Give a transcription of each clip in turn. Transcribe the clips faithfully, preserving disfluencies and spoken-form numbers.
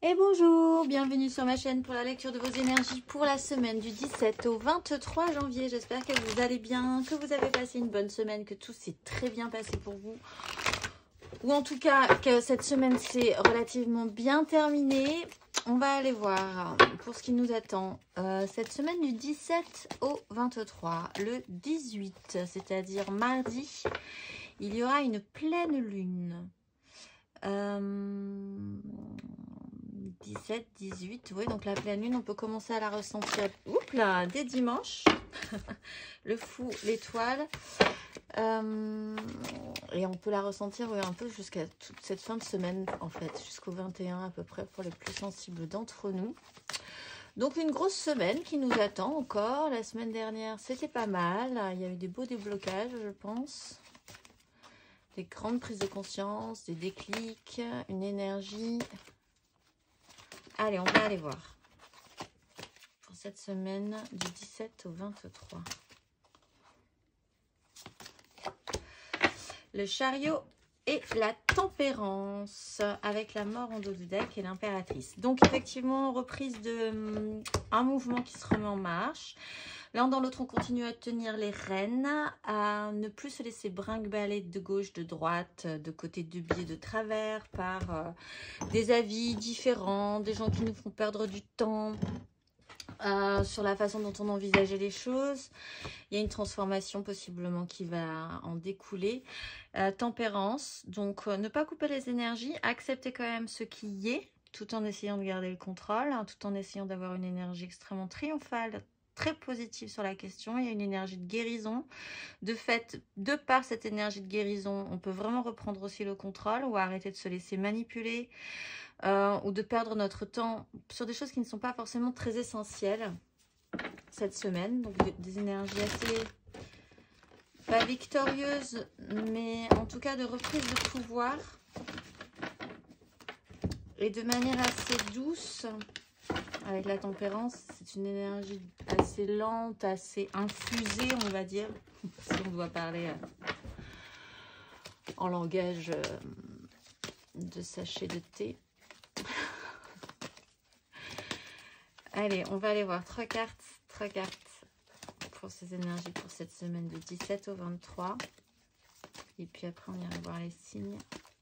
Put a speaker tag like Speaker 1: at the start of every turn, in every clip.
Speaker 1: Et bonjour, bienvenue sur ma chaîne pour la lecture de vos énergies pour la semaine du dix-sept au vingt-trois janvier. J'espère que vous allez bien, que vous avez passé une bonne semaine, que tout s'est très bien passé pour vous. Ou en tout cas, que cette semaine s'est relativement bien terminée. On va aller voir pour ce qui nous attend. Euh, cette semaine du dix-sept au vingt-trois, le dix-huit, c'est-à-dire mardi, il y aura une pleine lune. Euh... dix-sept, dix-huit, oui, donc la pleine lune, on peut commencer à la ressentir oups là, dès dimanche. Le fou, l'étoile. Euh, et on peut la ressentir oui, un peu jusqu'à toute cette fin de semaine, en fait, jusqu'au vingt et un à peu près pour les plus sensibles d'entre nous. Donc une grosse semaine qui nous attend encore. La semaine dernière, c'était pas mal. Il y a eu des beaux déblocages, je pense. Des grandes prises de conscience, des déclics, une énergie. Allez, on va aller voir pour cette semaine du dix-sept au vingt-trois. Le chariot et la tempérance avec la mort en dos du deck et l'impératrice. Donc effectivement, reprise de um, un mouvement qui se remet en marche. L'un dans l'autre, on continue à tenir les rênes, à ne plus se laisser brinque-baller de gauche, de droite, de côté, de biais, de travers, par euh, des avis différents, des gens qui nous font perdre du temps euh, sur la façon dont on envisageait les choses. Il y a une transformation possiblement qui va en découler. Euh, tempérance, donc euh, ne pas couper les énergies, accepter quand même ce qui y est, tout en essayant de garder le contrôle, hein, tout en essayant d'avoir une énergie extrêmement triomphale, très positive sur la question. Il y a une énergie de guérison. De fait, de par cette énergie de guérison, on peut vraiment reprendre aussi le contrôle ou arrêter de se laisser manipuler euh, ou de perdre notre temps sur des choses qui ne sont pas forcément très essentielles cette semaine. Donc des, des énergies assez, pas victorieuses, mais en tout cas de reprise de pouvoir et de manière assez douce. Avec la tempérance, c'est une énergie assez lente, assez infusée, on va dire, si on doit parler euh, en langage euh, de sachet de thé. Allez, on va aller voir trois cartes, trois cartes pour ces énergies pour cette semaine du dix-sept au vingt-trois. Et puis après, on ira voir les signes.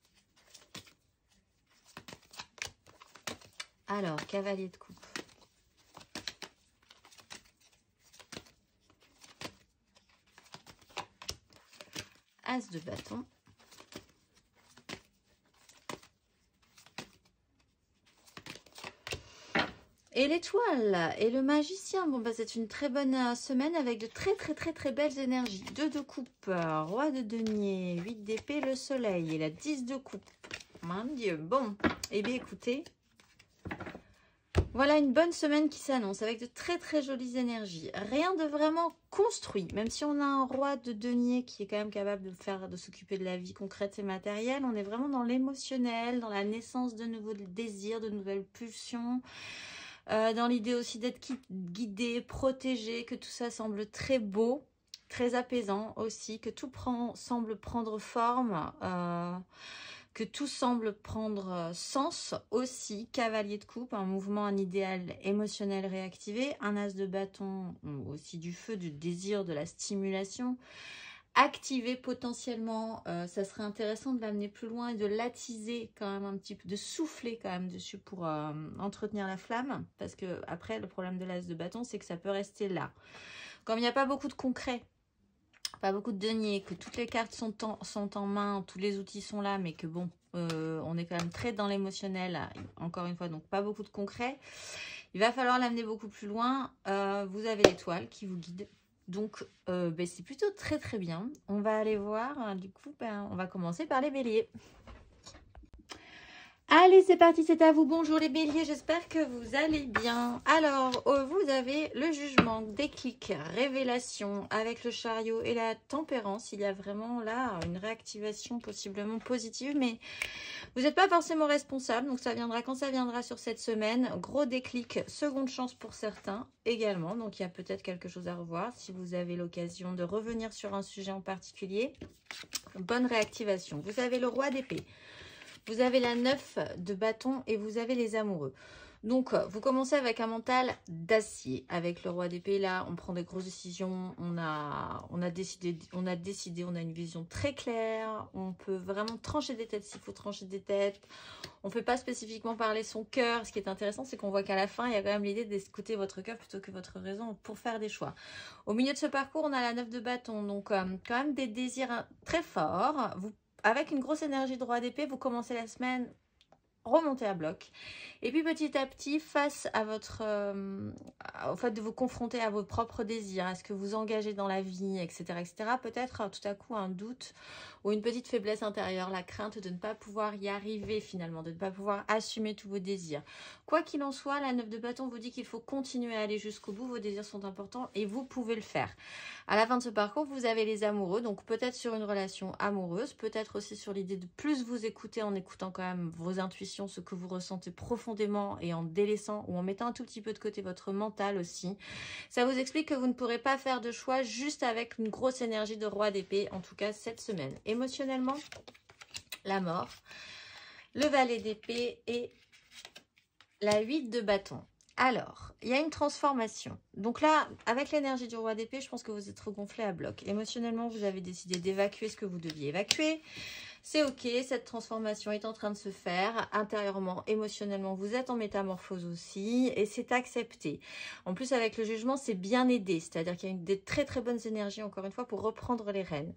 Speaker 1: Alors, cavalier de coupe. As de bâton. Et l'étoile et le magicien. Bon, bah, c'est une très bonne euh, semaine avec de très très très très belles énergies. deux de coupe, euh, roi de denier, huit d'épée, le soleil et la dix de coupe. Mon Dieu. Bon, eh bien écoutez, voilà une bonne semaine qui s'annonce avec de très très jolies énergies. Rien de vraiment construit, même si on a un roi de denier qui est quand même capable de faire, de s'occuper de la vie concrète et matérielle. On est vraiment dans l'émotionnel, dans la naissance de nouveaux désirs, de nouvelles pulsions, euh, dans l'idée aussi d'être guidé, protégé, que tout ça semble très beau, très apaisant aussi, que tout prend, semble prendre forme. Euh, que tout semble prendre sens aussi. Cavalier de coupe, un mouvement, un idéal émotionnel réactivé, un as de bâton, aussi du feu, du désir, de la stimulation, activé potentiellement. Euh, ça serait intéressant de l'amener plus loin et de l'attiser quand même un petit peu, de souffler quand même dessus pour euh, entretenir la flamme, parce que après le problème de l'as de bâton, c'est que ça peut rester là. Comme il n'y a pas beaucoup de concret, pas beaucoup de deniers, que toutes les cartes sont en, sont en main, tous les outils sont là, mais que bon, euh, on est quand même très dans l'émotionnel, encore une fois, donc pas beaucoup de concret. Il va falloir l'amener beaucoup plus loin. Euh, vous avez l'étoile qui vous guide, donc euh, ben, c'est plutôt très très bien. On va aller voir, hein, du coup, ben, on va commencer par les béliers. Allez, c'est parti, c'est à vous. Bonjour les béliers, j'espère que vous allez bien. Alors, euh, vous avez le jugement, déclic, révélation avec le chariot et la tempérance. Il y a vraiment là une réactivation possiblement positive, mais vous n'êtes pas forcément responsable, donc ça viendra quand ça viendra sur cette semaine. Gros déclic, seconde chance pour certains également, donc il y a peut-être quelque chose à revoir si vous avez l'occasion de revenir sur un sujet en particulier. Bonne réactivation. Vous avez le roi d'épée. vous avez la neuf de bâton et vous avez les amoureux. Donc, vous commencez avec un mental d'acier. Avec le roi d'épée, là, on prend des grosses décisions. On a, on, a décidé, on a décidé, on a une vision très claire. On peut vraiment trancher des têtes s'il faut trancher des têtes. On ne fait pas spécifiquement parler son cœur. Ce qui est intéressant, c'est qu'on voit qu'à la fin, il y a quand même l'idée d'écouter votre cœur plutôt que votre raison pour faire des choix. Au milieu de ce parcours, on a la neuf de bâton. Donc, euh, quand même des désirs très forts. Vous, avec une grosse énergie de roi d'épée, vous commencez la semaine remonter à bloc et puis petit à petit face à votre euh, au fait de vous confronter à vos propres désirs, à ce que vous engagez dans la vie, etc etc, peut-être tout à coup un doute ou une petite faiblesse intérieure, la crainte de ne pas pouvoir y arriver finalement, de ne pas pouvoir assumer tous vos désirs. Quoi qu'il en soit, la neuf de bâton vous dit qu'il faut continuer à aller jusqu'au bout, vos désirs sont importants et vous pouvez le faire. À la fin de ce parcours, vous avez les amoureux, donc peut-être sur une relation amoureuse, peut-être aussi sur l'idée de plus vous écouter en écoutant quand même vos intuitions, ce que vous ressentez profondément et en délaissant ou en mettant un tout petit peu de côté votre mental aussi. Ça vous explique que vous ne pourrez pas faire de choix juste avec une grosse énergie de roi d'épée, en tout cas cette semaine. Émotionnellement, la mort, le valet d'épée et la huit de bâton. Alors, il y a une transformation. Donc là, avec l'énergie du roi d'épée, je pense que vous êtes regonflé à bloc. Émotionnellement, vous avez décidé d'évacuer ce que vous deviez évacuer. C'est ok, cette transformation est en train de se faire. Intérieurement, émotionnellement, vous êtes en métamorphose aussi et c'est accepté. En plus, avec le jugement, c'est bien aidé. C'est-à-dire qu'il y a une, des très très bonnes énergies, encore une fois, pour reprendre les rênes.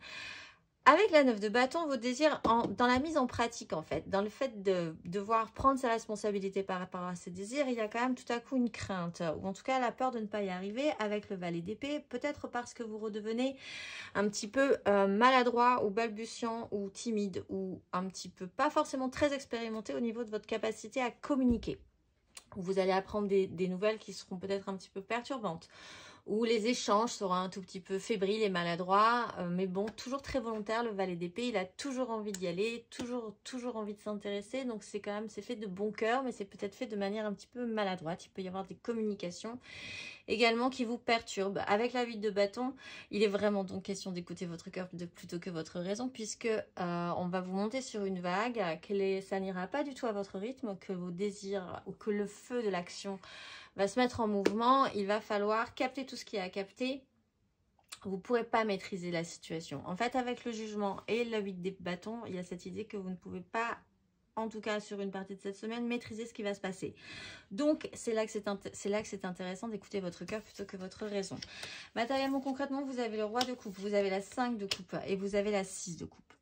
Speaker 1: Avec la neuf de bâton, vos désirs en, dans la mise en pratique en fait, dans le fait de devoir prendre sa responsabilité par rapport à ses désirs, il y a quand même tout à coup une crainte, ou en tout cas la peur de ne pas y arriver avec le valet d'épée, peut-être parce que vous redevenez un petit peu euh, maladroit ou balbutiant ou timide ou un petit peu pas forcément très expérimenté au niveau de votre capacité à communiquer. Vous allez apprendre des, des nouvelles qui seront peut-être un petit peu perturbantes, où les échanges seront un tout petit peu fébriles et maladroits, euh, mais bon, toujours très volontaire, le valet d'épée, il a toujours envie d'y aller, toujours, toujours envie de s'intéresser, donc c'est quand même, c'est fait de bon cœur, mais c'est peut-être fait de manière un petit peu maladroite, il peut y avoir des communications également qui vous perturbent. Avec la huit de bâton, il est vraiment donc question d'écouter votre cœur plutôt que votre raison, puisque euh, on va vous monter sur une vague, que les, ça n'ira pas du tout à votre rythme, que vos désirs, ou que le feu de l'action va se mettre en mouvement, il va falloir capter tout ce qu'il y a à capter. Vous ne pourrez pas maîtriser la situation. En fait, avec le jugement et la huit des bâtons, il y a cette idée que vous ne pouvez pas, en tout cas sur une partie de cette semaine, maîtriser ce qui va se passer. Donc, c'est là que c'est c'est là que c'est intéressant d'écouter votre cœur plutôt que votre raison. Matériellement, concrètement, vous avez le roi de coupe, vous avez la cinq de coupe et vous avez la six de coupe.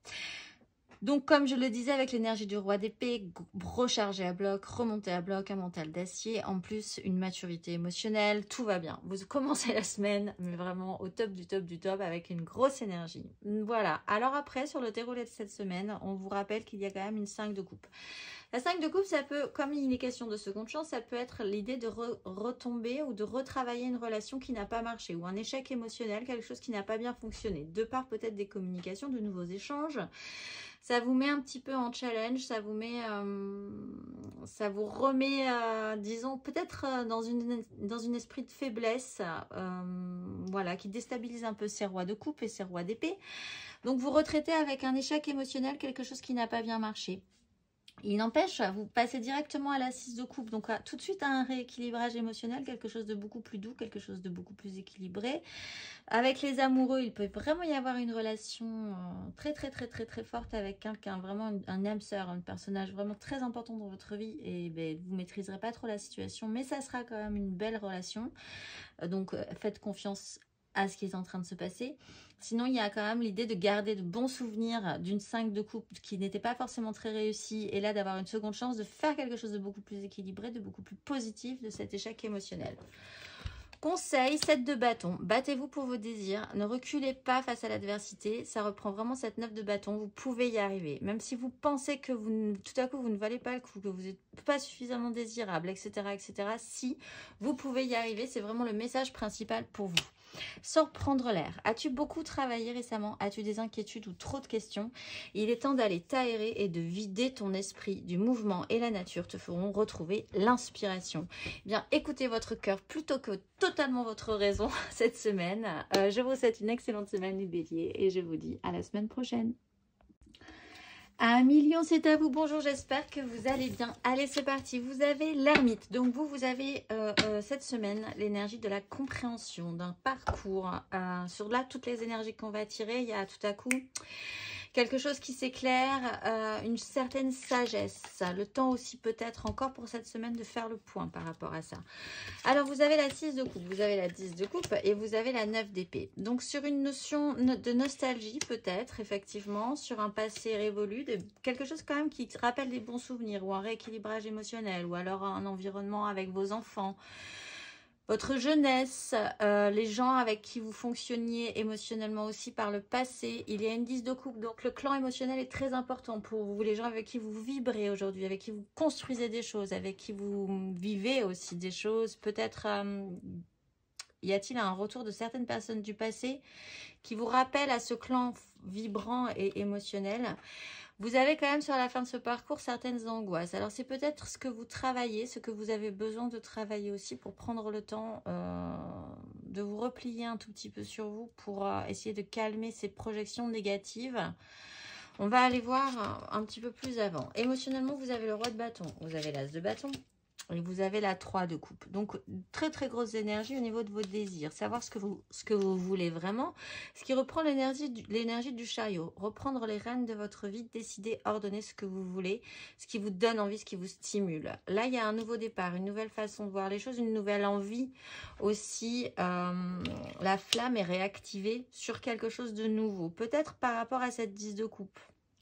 Speaker 1: Donc, comme je le disais, avec l'énergie du roi d'épée, recharger à bloc, remonter à bloc, un mental d'acier, en plus une maturité émotionnelle, tout va bien. Vous commencez la semaine, mais vraiment au top du top du top, avec une grosse énergie. Voilà. Alors après, sur le déroulé de cette semaine, on vous rappelle qu'il y a quand même une cinq de coupe. La cinq de coupe, ça peut, comme il est question de seconde chance, ça peut être l'idée de re retomber ou de retravailler une relation qui n'a pas marché, ou un échec émotionnel, quelque chose qui n'a pas bien fonctionné, de par peut-être des communications, de nouveaux échanges. Ça vous met un petit peu en challenge, ça vous met, euh, ça vous remet, euh, disons, peut-être euh, dans une dans une esprit de faiblesse, euh, voilà, qui déstabilise un peu ces rois de coupe et ces rois d'épée. Donc vous retraitez avec un échec émotionnel, quelque chose qui n'a pas bien marché. Il n'empêche, vous passez directement à la six de coupe, donc à, tout de suite à un rééquilibrage émotionnel, quelque chose de beaucoup plus doux, quelque chose de beaucoup plus équilibré. Avec les amoureux, il peut vraiment y avoir une relation très très très très très forte avec quelqu'un, vraiment un, un âme sœur, un personnage vraiment très important dans votre vie, et ben, vous ne maîtriserez pas trop la situation, mais ça sera quand même une belle relation, donc faites confiance à ce qui est en train de se passer. Sinon, il y a quand même l'idée de garder de bons souvenirs d'une cinq de coupe qui n'était pas forcément très réussie, et là d'avoir une seconde chance de faire quelque chose de beaucoup plus équilibré, de beaucoup plus positif de cet échec émotionnel. Conseil, sept de bâton, battez-vous pour vos désirs, ne reculez pas face à l'adversité, ça reprend vraiment cette neuf de bâton, vous pouvez y arriver. Même si vous pensez que vous, tout à coup vous ne valez pas le coup, que vous n'êtes pas suffisamment désirable, et cetera, et cetera, si vous pouvez y arriver, c'est vraiment le message principal pour vous. Sans prendre l'air. As-tu beaucoup travaillé récemment? As-tu des inquiétudes ou trop de questions? Il est temps d'aller t'aérer et de vider ton esprit. Du mouvement et la nature te feront retrouver l'inspiration. Bien, écoutez votre cœur plutôt que totalement votre raison cette semaine. Euh, je vous souhaite une excellente semaine les béliers et je vous dis à la semaine prochaine. Un million, c'est à vous. Bonjour, j'espère que vous allez bien. Allez, c'est parti. Vous avez l'ermite. Donc, vous, vous avez euh, euh, cette semaine l'énergie de la compréhension, d'un parcours. Euh, sur là, toutes les énergies qu'on va tirer, il y a tout à coup quelque chose qui s'éclaire, euh, une certaine sagesse. Le temps aussi peut-être encore pour cette semaine de faire le point par rapport à ça. Alors, vous avez la six de coupe, vous avez la dix de coupe et vous avez la neuf d'épée. Donc, sur une notion de nostalgie peut-être, effectivement, sur un passé révolu, de quelque chose quand même qui rappelle des bons souvenirs ou un rééquilibrage émotionnel ou alors un environnement avec vos enfants. Votre jeunesse, euh, les gens avec qui vous fonctionniez émotionnellement aussi par le passé. Il y a une dix de coupe, donc le clan émotionnel est très important pour vous. Les gens avec qui vous vibrez aujourd'hui, avec qui vous construisez des choses, avec qui vous vivez aussi des choses. Peut-être euh, y a-t-il un retour de certaines personnes du passé qui vous rappellent à ce clan vibrant et émotionnel. Vous avez quand même sur la fin de ce parcours certaines angoisses. Alors c'est peut-être ce que vous travaillez, ce que vous avez besoin de travailler aussi pour prendre le temps euh, de vous replier un tout petit peu sur vous pour euh, essayer de calmer ces projections négatives. On va aller voir un, un petit peu plus avant. Émotionnellement, vous avez le roi de bâton, vous avez l'as de bâton. Et vous avez la trois de coupe. Donc, très très grosse énergie au niveau de vos désirs. Savoir ce que vous, ce que vous voulez vraiment. Ce qui reprend l'énergie du, l'énergie du chariot. Reprendre les rênes de votre vie. Décider, ordonner ce que vous voulez. Ce qui vous donne envie, ce qui vous stimule. Là, il y a un nouveau départ. Une nouvelle façon de voir les choses. Une nouvelle envie aussi. Euh, la flamme est réactivée sur quelque chose de nouveau. Peut-être par rapport à cette dix de coupe.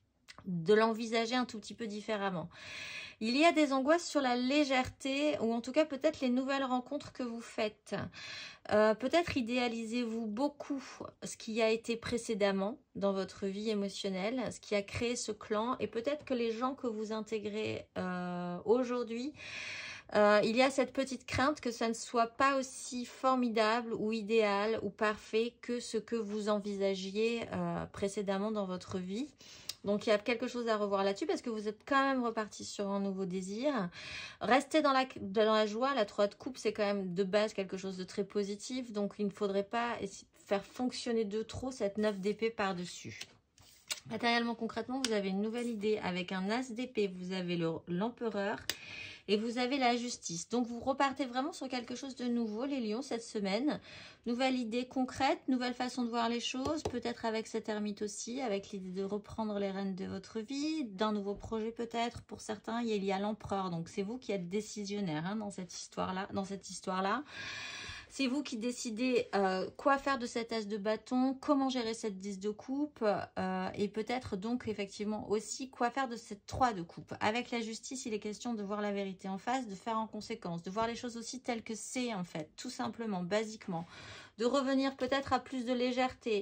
Speaker 1: De l'envisager un tout petit peu différemment. Il y a des angoisses sur la légèreté ou en tout cas peut-être les nouvelles rencontres que vous faites. Euh, peut-être idéalisez-vous beaucoup ce qui a été précédemment dans votre vie émotionnelle, ce qui a créé ce clan et peut-être que les gens que vous intégrez euh, aujourd'hui, euh, il y a cette petite crainte que ça ne soit pas aussi formidable ou idéal ou parfait que ce que vous envisagiez euh, précédemment dans votre vie. Donc, il y a quelque chose à revoir là-dessus parce que vous êtes quand même reparti sur un nouveau désir. Restez dans la, dans la joie. La trois de coupe, c'est quand même de base quelque chose de très positif. Donc, il ne faudrait pas faire fonctionner de trop cette neuf d'épée par-dessus. Matériellement, concrètement, vous avez une nouvelle idée avec un as d'épée. Vous avez l'empereur. Et vous avez la justice. Donc, vous repartez vraiment sur quelque chose de nouveau, les lions, cette semaine. Nouvelle idée concrète, nouvelle façon de voir les choses. Peut-être avec cette ermite aussi, avec l'idée de reprendre les rênes de votre vie. D'un nouveau projet peut-être. Pour certains, il y a l'empereur. Donc, c'est vous qui êtes décisionnaire hein, dans cette histoire-là. Dans cette histoire-là. C'est vous qui décidez euh, quoi faire de cet as de bâton, comment gérer cette dix de coupe euh, et peut-être donc effectivement aussi quoi faire de cette trois de coupe. Avec la justice, il est question de voir la vérité en face, de faire en conséquence, de voir les choses aussi telles que c'est en fait, tout simplement, basiquement. De revenir peut-être à plus de légèreté,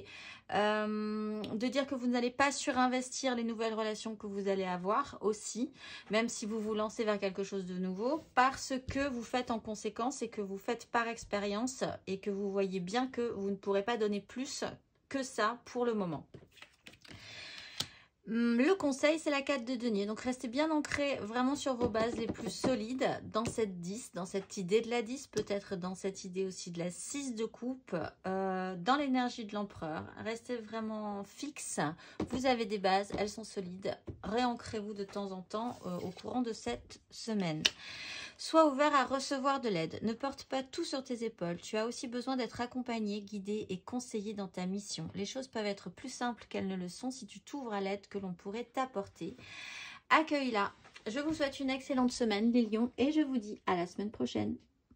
Speaker 1: euh, de dire que vous n'allez pas surinvestir les nouvelles relations que vous allez avoir aussi, même si vous vous lancez vers quelque chose de nouveau, parce que vous faites en conséquence et que vous faites par expérience et que vous voyez bien que vous ne pourrez pas donner plus que ça pour le moment. Le conseil, c'est la quatre de denier. Donc, restez bien ancré vraiment sur vos bases les plus solides dans cette dix, dans cette idée de la dix, peut-être dans cette idée aussi de la six de coupe, euh, dans l'énergie de l'empereur. Restez vraiment fixe. Vous avez des bases, elles sont solides. Réancrez-vous de temps en temps euh, au courant de cette semaine. Sois ouvert à recevoir de l'aide. Ne porte pas tout sur tes épaules. Tu as aussi besoin d'être accompagné, guidé et conseillé dans ta mission. Les choses peuvent être plus simples qu'elles ne le sont si tu t'ouvres à l'aide que l'on pourrait t'apporter. Accueille-la. Je vous souhaite une excellente semaine, les lions, et je vous dis à la semaine prochaine.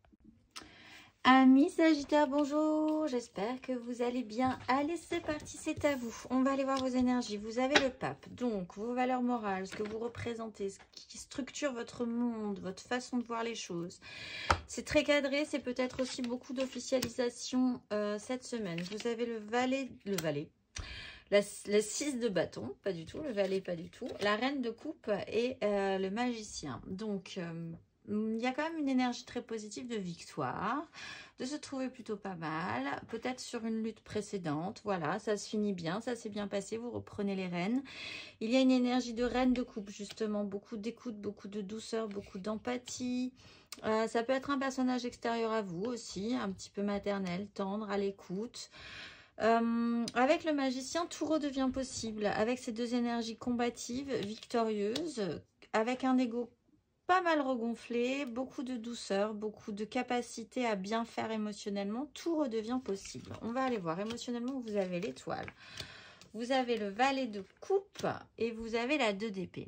Speaker 1: Amis Sagittaire, bonjour, j'espère que vous allez bien. Allez, c'est parti, c'est à vous. On va aller voir vos énergies. Vous avez le pape, donc vos valeurs morales, ce que vous représentez, ce qui structure votre monde, votre façon de voir les choses. C'est très cadré, c'est peut-être aussi beaucoup d'officialisation euh, cette semaine. Vous avez le valet, le valet, la, la six de bâton, pas du tout, le valet, pas du tout, la reine de coupe et euh, le magicien. Donc... Euh, il y a quand même une énergie très positive de victoire, de se trouver plutôt pas mal, peut-être sur une lutte précédente. Voilà, ça se finit bien, ça s'est bien passé, vous reprenez les rênes. Il y a une énergie de reine de coupe, justement, beaucoup d'écoute, beaucoup de douceur, beaucoup d'empathie. Euh, ça peut être un personnage extérieur à vous aussi, un petit peu maternel, tendre, à l'écoute. Euh, avec le magicien, tout redevient possible. Avec ces deux énergies combatives, victorieuses, avec un ego pas mal regonflé, beaucoup de douceur, beaucoup de capacité à bien faire émotionnellement, tout redevient possible. On va aller voir. Émotionnellement, vous avez l'étoile. Vous avez le valet de coupe et vous avez la deux d'épée.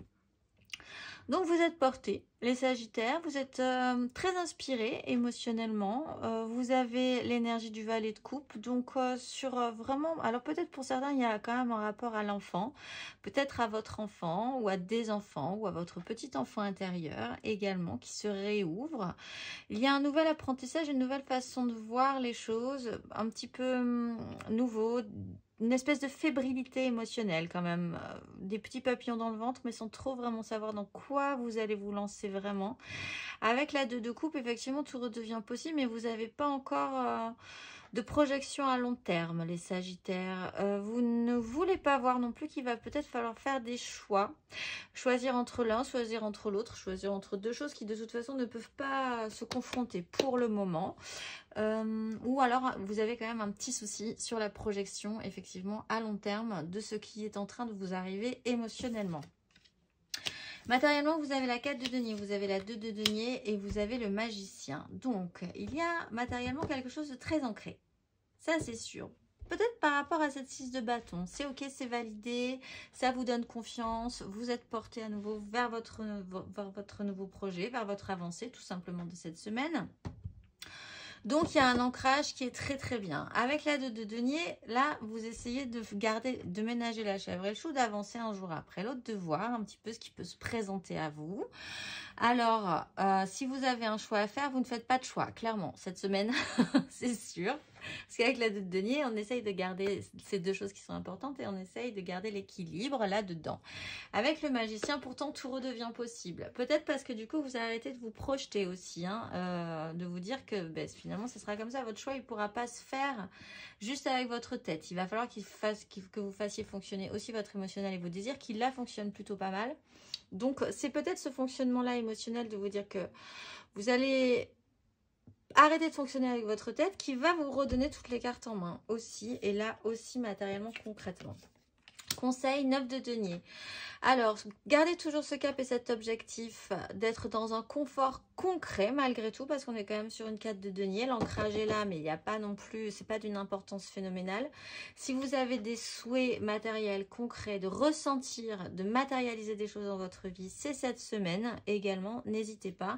Speaker 1: Donc vous êtes portés, les Sagittaires, vous êtes euh, très inspirés émotionnellement, euh, vous avez l'énergie du valet de coupe, donc euh, sur euh, vraiment, alors peut-être pour certains il y a quand même un rapport à l'enfant, peut-être à votre enfant ou à des enfants ou à votre petit enfant intérieur également qui se réouvre. Il y a un nouvel apprentissage, une nouvelle façon de voir les choses, un petit peu hum, nouveau, une espèce de fébrilité émotionnelle quand même, euh, des petits papillons dans le ventre, mais sans trop vraiment savoir dans quoi vous allez vous lancer vraiment. Avec la deux de coupe, effectivement, tout redevient possible, mais vous n'avez pas encore euh, de projection à long terme, les Sagittaires. Euh, vous ne voulez pas voir non plus qu'il va peut-être falloir faire des choix. Choisir entre l'un, choisir entre l'autre, choisir entre deux choses qui de toute façon ne peuvent pas se confronter pour le moment. Euh, ou alors vous avez quand même un petit souci sur la projection effectivement à long terme de ce qui est en train de vous arriver émotionnellement. Matériellement, vous avez la quatre de denier, vous avez la deux de denier et vous avez le magicien. Donc, il y a matériellement quelque chose de très ancré. Ça, c'est sûr. Peut-être par rapport à cette six de bâton. C'est ok, c'est validé, ça vous donne confiance, vous êtes porté à nouveau vers votre, vers votre nouveau projet, vers votre avancée tout simplement de cette semaine. Donc, il y a un ancrage qui est très très bien. Avec la deux de denier, là, vous essayez de garder, de ménager la chèvre et le chou, d'avancer un jour après l'autre, de voir un petit peu ce qui peut se présenter à vous. Alors, euh, si vous avez un choix à faire, vous ne faites pas de choix, clairement, cette semaine, c'est sûr. Parce qu'avec la deux de denier, on essaye de garder ces deux choses qui sont importantes et on essaye de garder l'équilibre là-dedans. Avec le magicien, pourtant, tout redevient possible. Peut-être parce que du coup, vous arrêtez de vous projeter aussi, hein, euh, de vous dire que ben, finalement, ce sera comme ça. Votre choix, il ne pourra pas se faire juste avec votre tête. Il va falloir qu'il fasse, qu'il, que vous fassiez fonctionner aussi votre émotionnel et vos désirs, qui là fonctionnent plutôt pas mal. Donc, c'est peut-être ce fonctionnement-là émotionnel de vous dire que vous allez arrêter de fonctionner avec votre tête qui va vous redonner toutes les cartes en main aussi. Et là aussi matériellement, concrètement. Conseil neuf de denier. Alors, gardez toujours ce cap et cet objectif d'être dans un confort concret malgré tout, parce qu'on est quand même sur une quatre de denier. L'ancrage est là, mais il n'y a pas non plus, c'est pas d'une importance phénoménale. Si vous avez des souhaits matériels concrets, de ressentir, de matérialiser des choses dans votre vie, c'est cette semaine également, n'hésitez pas.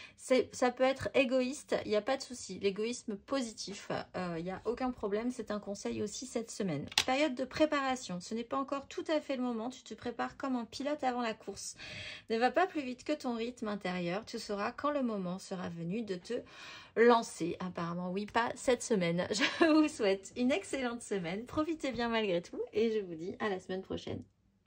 Speaker 1: Ça peut être égoïste, il n'y a pas de souci. L'égoïsme positif, euh, il n'y a aucun problème. C'est un conseil aussi cette semaine. Période de préparation. Ce n'est pas encore tout à fait le moment. Tu te prépares comme un pilote avant la course. Ne va pas plus vite que ton rythme intérieur. Tu sauras quand le moment sera venu de te lancer. Apparemment, oui, pas cette semaine. Je vous souhaite une excellente semaine. Profitez bien malgré tout. Et je vous dis à la semaine prochaine.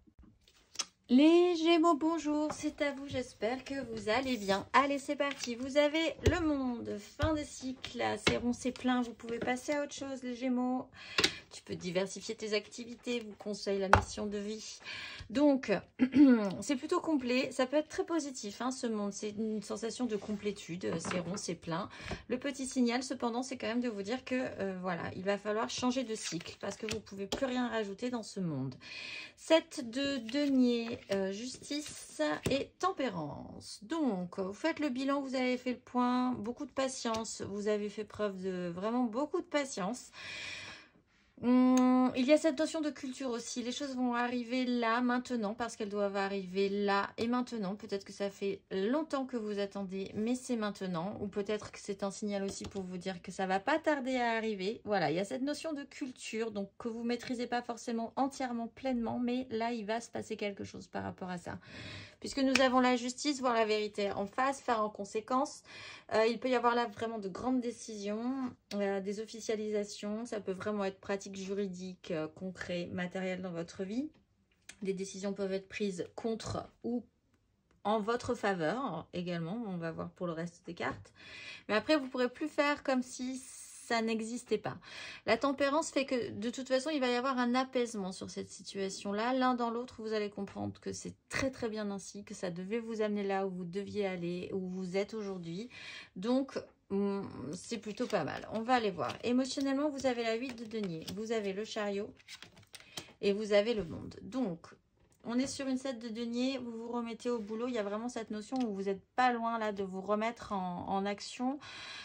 Speaker 1: Les Gémeaux, bonjour, c'est à vous, j'espère que vous allez bien. Allez, c'est parti, vous avez le monde, fin de cycle, c'est rond, c'est plein, vous pouvez passer à autre chose, les Gémeaux. Tu peux diversifier tes activités, vous conseille la mission de vie. Donc, c'est plutôt complet, ça peut être très positif, hein, ce monde, c'est une sensation de complétude, c'est rond, c'est plein. Le petit signal, cependant, c'est quand même de vous dire que, euh, voilà, il va falloir changer de cycle, parce que vous ne pouvez plus rien rajouter dans ce monde. sept de denier, euh, justice et tempérance. Donc, vous faites le bilan, vous avez fait le point, beaucoup de patience, vous avez fait preuve de vraiment beaucoup de patience. Hum, il y a cette notion de culture aussi. Les choses vont arriver là, maintenant, parce qu'elles doivent arriver là et maintenant. Peut-être que ça fait longtemps que vous attendez, mais c'est maintenant. Ou peut-être que c'est un signal aussi pour vous dire que ça va pas tarder à arriver. Voilà, il y a cette notion de culture, donc que vous maîtrisez pas forcément entièrement, pleinement, mais là, il va se passer quelque chose par rapport à ça. Puisque nous avons la justice, voir la vérité en face, faire en conséquence. Euh, il peut y avoir là vraiment de grandes décisions, euh, des officialisations. Ça peut vraiment être pratique, juridique, euh, concret, matériel dans votre vie. Des décisions peuvent être prises contre ou en votre faveur également. On va voir pour le reste des cartes. Mais après, vous ne pourrez plus faire comme si ça n'existait pas. La tempérance fait que de toute façon, il va y avoir un apaisement sur cette situation-là. L'un dans l'autre, vous allez comprendre que c'est très très bien ainsi, que ça devait vous amener là où vous deviez aller, où vous êtes aujourd'hui. Donc, c'est plutôt pas mal. On va aller voir. Émotionnellement, vous avez la huit de denier, vous avez le chariot et vous avez le monde. Donc, on est sur une sept de denier, vous vous remettez au boulot. Il y a vraiment cette notion où vous n'êtes pas loin là de vous remettre en, en action,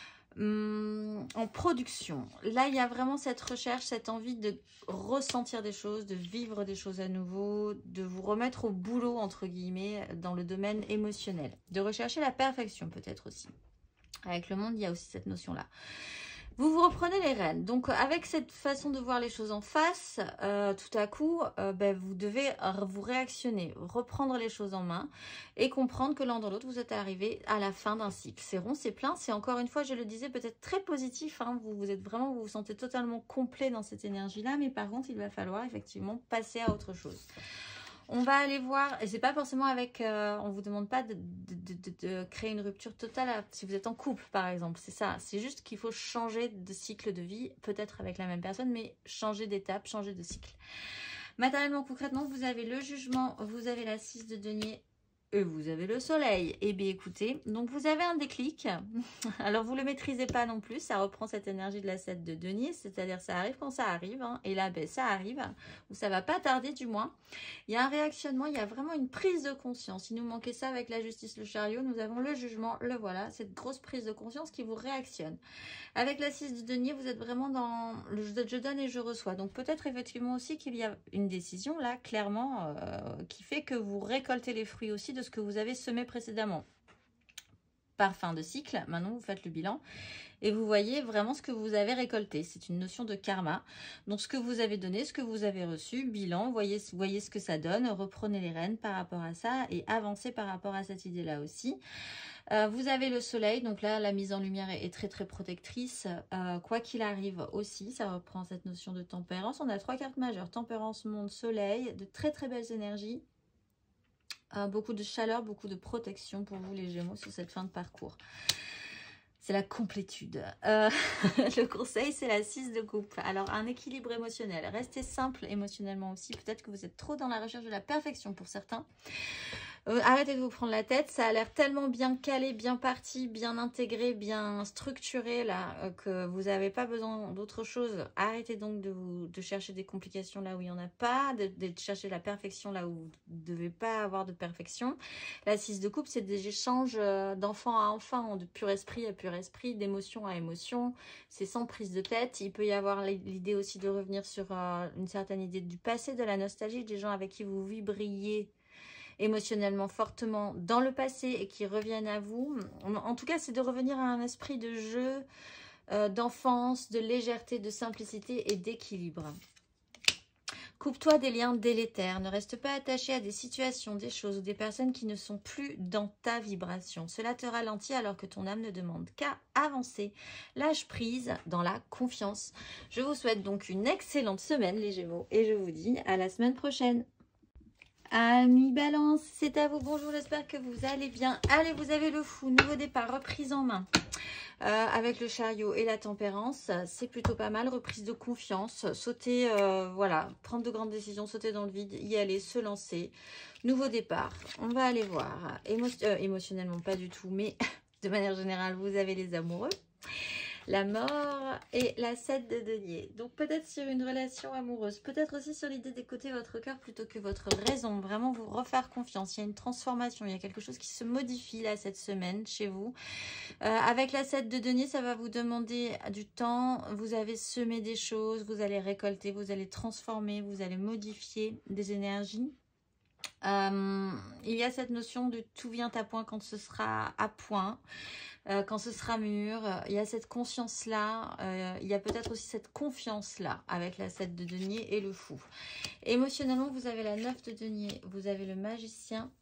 Speaker 1: hum, en production. Là, il y a vraiment cette recherche, cette envie de ressentir des choses, de vivre des choses à nouveau, de vous remettre au boulot, entre guillemets, dans le domaine émotionnel. De rechercher la perfection peut-être aussi. Avec le monde, il y a aussi cette notion-là. Vous vous reprenez les rênes. Donc, avec cette façon de voir les choses en face, euh, tout à coup, euh, ben, vous devez vous réactionner, reprendre les choses en main et comprendre que l'un dans l'autre, vous êtes arrivé à la fin d'un cycle. C'est rond, c'est plein. C'est encore une fois, je le disais, peut-être très positif. Hein. Vous, vous êtes vraiment, vous vous sentez totalement complet dans cette énergie-là. Mais par contre, il va falloir effectivement passer à autre chose. On va aller voir, et c'est pas forcément avec, euh, on vous demande pas de, de, de, de créer une rupture totale si vous êtes en couple par exemple, c'est ça, c'est juste qu'il faut changer de cycle de vie, peut-être avec la même personne, mais changer d'étape, changer de cycle. Matériellement, concrètement, vous avez le jugement, vous avez la six de denier, et vous avez le soleil. Et bien écoutez, donc vous avez un déclic, alors vous ne le maîtrisez pas non plus, ça reprend cette énergie de la sept de denier, c'est-à-dire ça arrive quand ça arrive, hein, et là ben, ça arrive, ou ça va pas tarder du moins. Il y a un réactionnement, il y a vraiment une prise de conscience. Il nous manquait ça avec la justice, le chariot, nous avons le jugement, le voilà, cette grosse prise de conscience qui vous réactionne. Avec la six de denier, vous êtes vraiment dans le je donne et je reçois. Donc peut-être effectivement aussi qu'il y a une décision là, clairement, euh, qui fait que vous récoltez les fruits aussi de ce que vous avez semé précédemment. Par fin de cycle, maintenant vous faites le bilan et vous voyez vraiment ce que vous avez récolté. C'est une notion de karma. Donc ce que vous avez donné, ce que vous avez reçu, bilan, voyez, voyez ce que ça donne, reprenez les rênes par rapport à ça et avancez par rapport à cette idée-là aussi. Euh, vous avez le soleil, donc là la mise en lumière est, est très très protectrice, euh, quoi qu'il arrive aussi, ça reprend cette notion de tempérance. On a trois cartes majeures, tempérance, monde, soleil, de très très belles énergies, euh, beaucoup de chaleur, beaucoup de protection pour vous les Gémeaux sur cette fin de parcours. C'est la complétude. Euh, le conseil, c'est la six de coupe. Alors, un équilibre émotionnel. Restez simple émotionnellement aussi. Peut-être que vous êtes trop dans la recherche de la perfection pour certains. Euh, arrêtez de vous prendre la tête, ça a l'air tellement bien calé, bien parti, bien intégré, bien structuré là, euh, que vous n'avez pas besoin d'autre chose. Arrêtez donc de, vous, de chercher des complications là où il n'y en a pas, de, de chercher la perfection là où vous ne devez pas avoir de perfection. La six de coupe, c'est des échanges d'enfant à enfant, de pur esprit à pur esprit, d'émotion à émotion. C'est sans prise de tête. Il peut y avoir l'idée aussi de revenir sur euh, une certaine idée du passé, de la nostalgie, des gens avec qui vous vibriez émotionnellement fortement dans le passé et qui reviennent à vous. En tout cas, c'est de revenir à un esprit de jeu, euh, d'enfance, de légèreté, de simplicité et d'équilibre. Coupe-toi des liens délétères. Ne reste pas attaché à des situations, des choses ou des personnes qui ne sont plus dans ta vibration. Cela te ralentit alors que ton âme ne demande qu'à avancer. Lâche prise dans la confiance. Je vous souhaite donc une excellente semaine les Gémeaux et je vous dis à la semaine prochaine. Amis Balance, c'est à vous, bonjour, j'espère que vous allez bien. Allez, vous avez le fou, nouveau départ, reprise en main. Euh, avec le chariot et la tempérance, c'est plutôt pas mal, reprise de confiance, sauter, euh, voilà, prendre de grandes décisions, sauter dans le vide, y aller, se lancer. Nouveau départ, on va aller voir, Émo euh, émotionnellement pas du tout, mais de manière générale, vous avez les amoureux. La mort et la sept de denier. Donc peut-être sur une relation amoureuse, peut-être aussi sur l'idée d'écouter votre cœur plutôt que votre raison. Vraiment vous refaire confiance. Il y a une transformation, il y a quelque chose qui se modifie là cette semaine chez vous. Euh, avec la sept de denier, ça va vous demander du temps. Vous avez semé des choses, vous allez récolter, vous allez transformer, vous allez modifier des énergies. Euh, il y a cette notion de tout vient à point quand ce sera à point. Euh, quand ce sera mûr, il y a cette conscience-là, euh, il y a peut-être aussi cette confiance-là avec la sept de denier et le fou. Émotionnellement, vous avez la neuf de denier, vous avez le magicien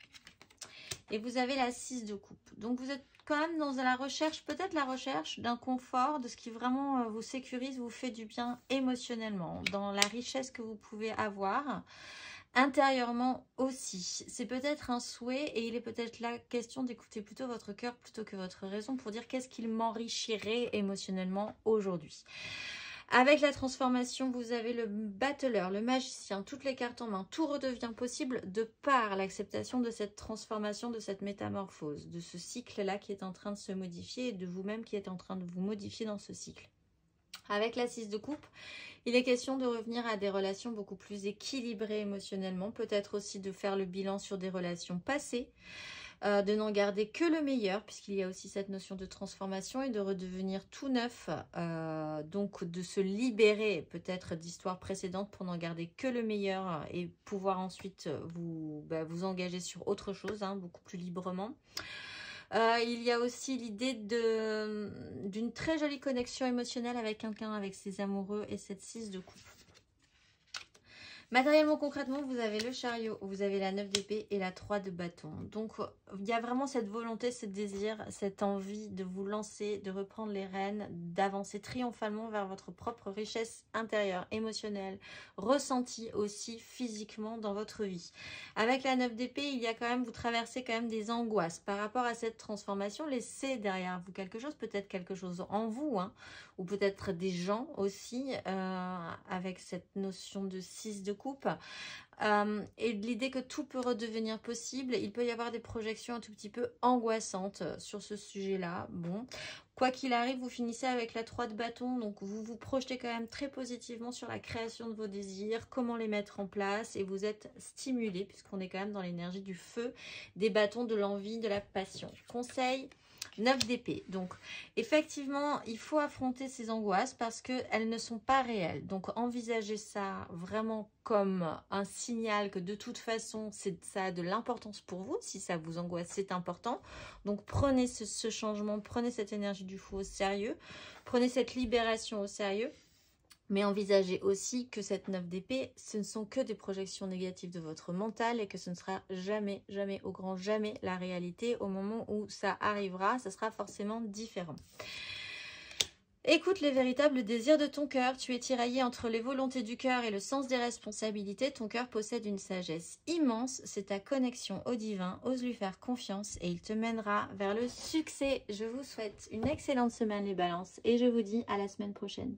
Speaker 1: et vous avez la six de coupe. Donc, vous êtes quand même dans la recherche, peut-être la recherche d'un confort, de ce qui vraiment vous sécurise, vous fait du bien émotionnellement, dans la richesse que vous pouvez avoir. Intérieurement aussi, c'est peut-être un souhait et il est peut-être la question d'écouter plutôt votre cœur plutôt que votre raison pour dire qu'est-ce qu'il m'enrichirait émotionnellement aujourd'hui. Avec la transformation, vous avez le battleur, le magicien, toutes les cartes en main. Tout redevient possible de par l'acceptation de cette transformation, de cette métamorphose, de ce cycle-là qui est en train de se modifier et de vous-même qui êtes en train de vous modifier dans ce cycle. Avec la six de coupe, il est question de revenir à des relations beaucoup plus équilibrées émotionnellement, peut-être aussi de faire le bilan sur des relations passées, Euh, de n'en garder que le meilleur, puisqu'il y a aussi cette notion de transformation et de redevenir tout neuf, euh, donc de se libérer peut-être d'histoires précédentes pour n'en garder que le meilleur et pouvoir ensuite vous, bah, vous engager sur autre chose, hein, beaucoup plus librement. Euh, il y a aussi l'idée d'une très jolie connexion émotionnelle avec quelqu'un, avec ses amoureux et cette six de coupe. Matériellement, concrètement, vous avez le chariot, vous avez la neuf d'épée et la trois de bâton. Donc, il y a vraiment cette volonté, ce désir, cette envie de vous lancer, de reprendre les rênes, d'avancer triomphalement vers votre propre richesse intérieure, émotionnelle, ressentie aussi physiquement dans votre vie. Avec la neuf d'épée, il y a quand même, vous traversez quand même des angoisses par rapport à cette transformation. Laissez derrière vous quelque chose, peut-être quelque chose en vous, hein, ou peut-être des gens aussi, euh, avec cette notion de six de coupe. Euh, et l'idée que tout peut redevenir possible. Il peut y avoir des projections un tout petit peu angoissantes sur ce sujet-là. Bon, quoi qu'il arrive, vous finissez avec la trois de bâton, donc vous vous projetez quand même très positivement sur la création de vos désirs, comment les mettre en place, et vous êtes stimulé, puisqu'on est quand même dans l'énergie du feu, des bâtons, de l'envie, de la passion. Conseil, neuf d'épée. Donc, effectivement, il faut affronter ces angoisses parce qu'elles ne sont pas réelles. Donc, envisagez ça vraiment comme un signal que de toute façon, ça a de l'importance pour vous. Si ça vous angoisse, c'est important. Donc, prenez ce, ce changement, prenez cette énergie du fou au sérieux. Prenez cette libération au sérieux. Mais envisagez aussi que cette neuf d'épée, ce ne sont que des projections négatives de votre mental et que ce ne sera jamais, jamais, au grand jamais la réalité. Au moment où ça arrivera, ça sera forcément différent. Écoute les véritables désirs de ton cœur. Tu es tiraillé entre les volontés du cœur et le sens des responsabilités. Ton cœur possède une sagesse immense. C'est ta connexion au divin. Ose lui faire confiance et il te mènera vers le succès. Je vous souhaite une excellente semaine les balances et je vous dis à la semaine prochaine.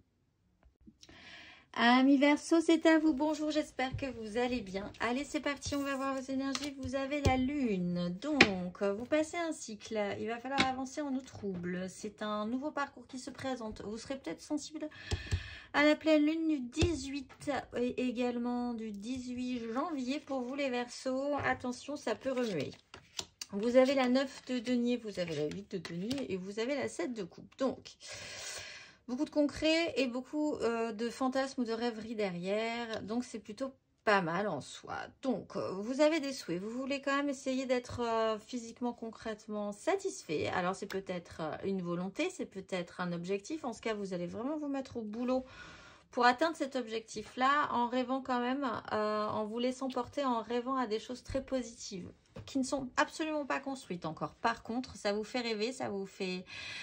Speaker 1: Amis Verseau, c'est à vous. Bonjour, j'espère que vous allez bien. Allez, c'est parti, on va voir vos énergies. Vous avez la lune. Donc, vous passez un cycle. Il va falloir avancer en eau trouble. C'est un nouveau parcours qui se présente. Vous serez peut-être sensible à la pleine lune du dix-huit et également du dix-huit janvier pour vous les Verseaux. Attention, ça peut remuer. Vous avez la neuf de denier, vous avez la huit de denier et vous avez la sept de coupe. Donc, beaucoup de concret et beaucoup euh, de fantasmes ou de rêveries derrière. Donc, c'est plutôt pas mal en soi. Donc, euh, vous avez des souhaits. Vous voulez quand même essayer d'être euh, physiquement, concrètement satisfait. Alors, c'est peut-être euh, une volonté, c'est peut-être un objectif. En ce cas, vous allez vraiment vous mettre au boulot pour atteindre cet objectif-là en rêvant quand même, euh, en vous laissant porter, en rêvant à des choses très positives qui ne sont absolument pas construites encore. Par contre, ça vous fait rêver, ça vous fait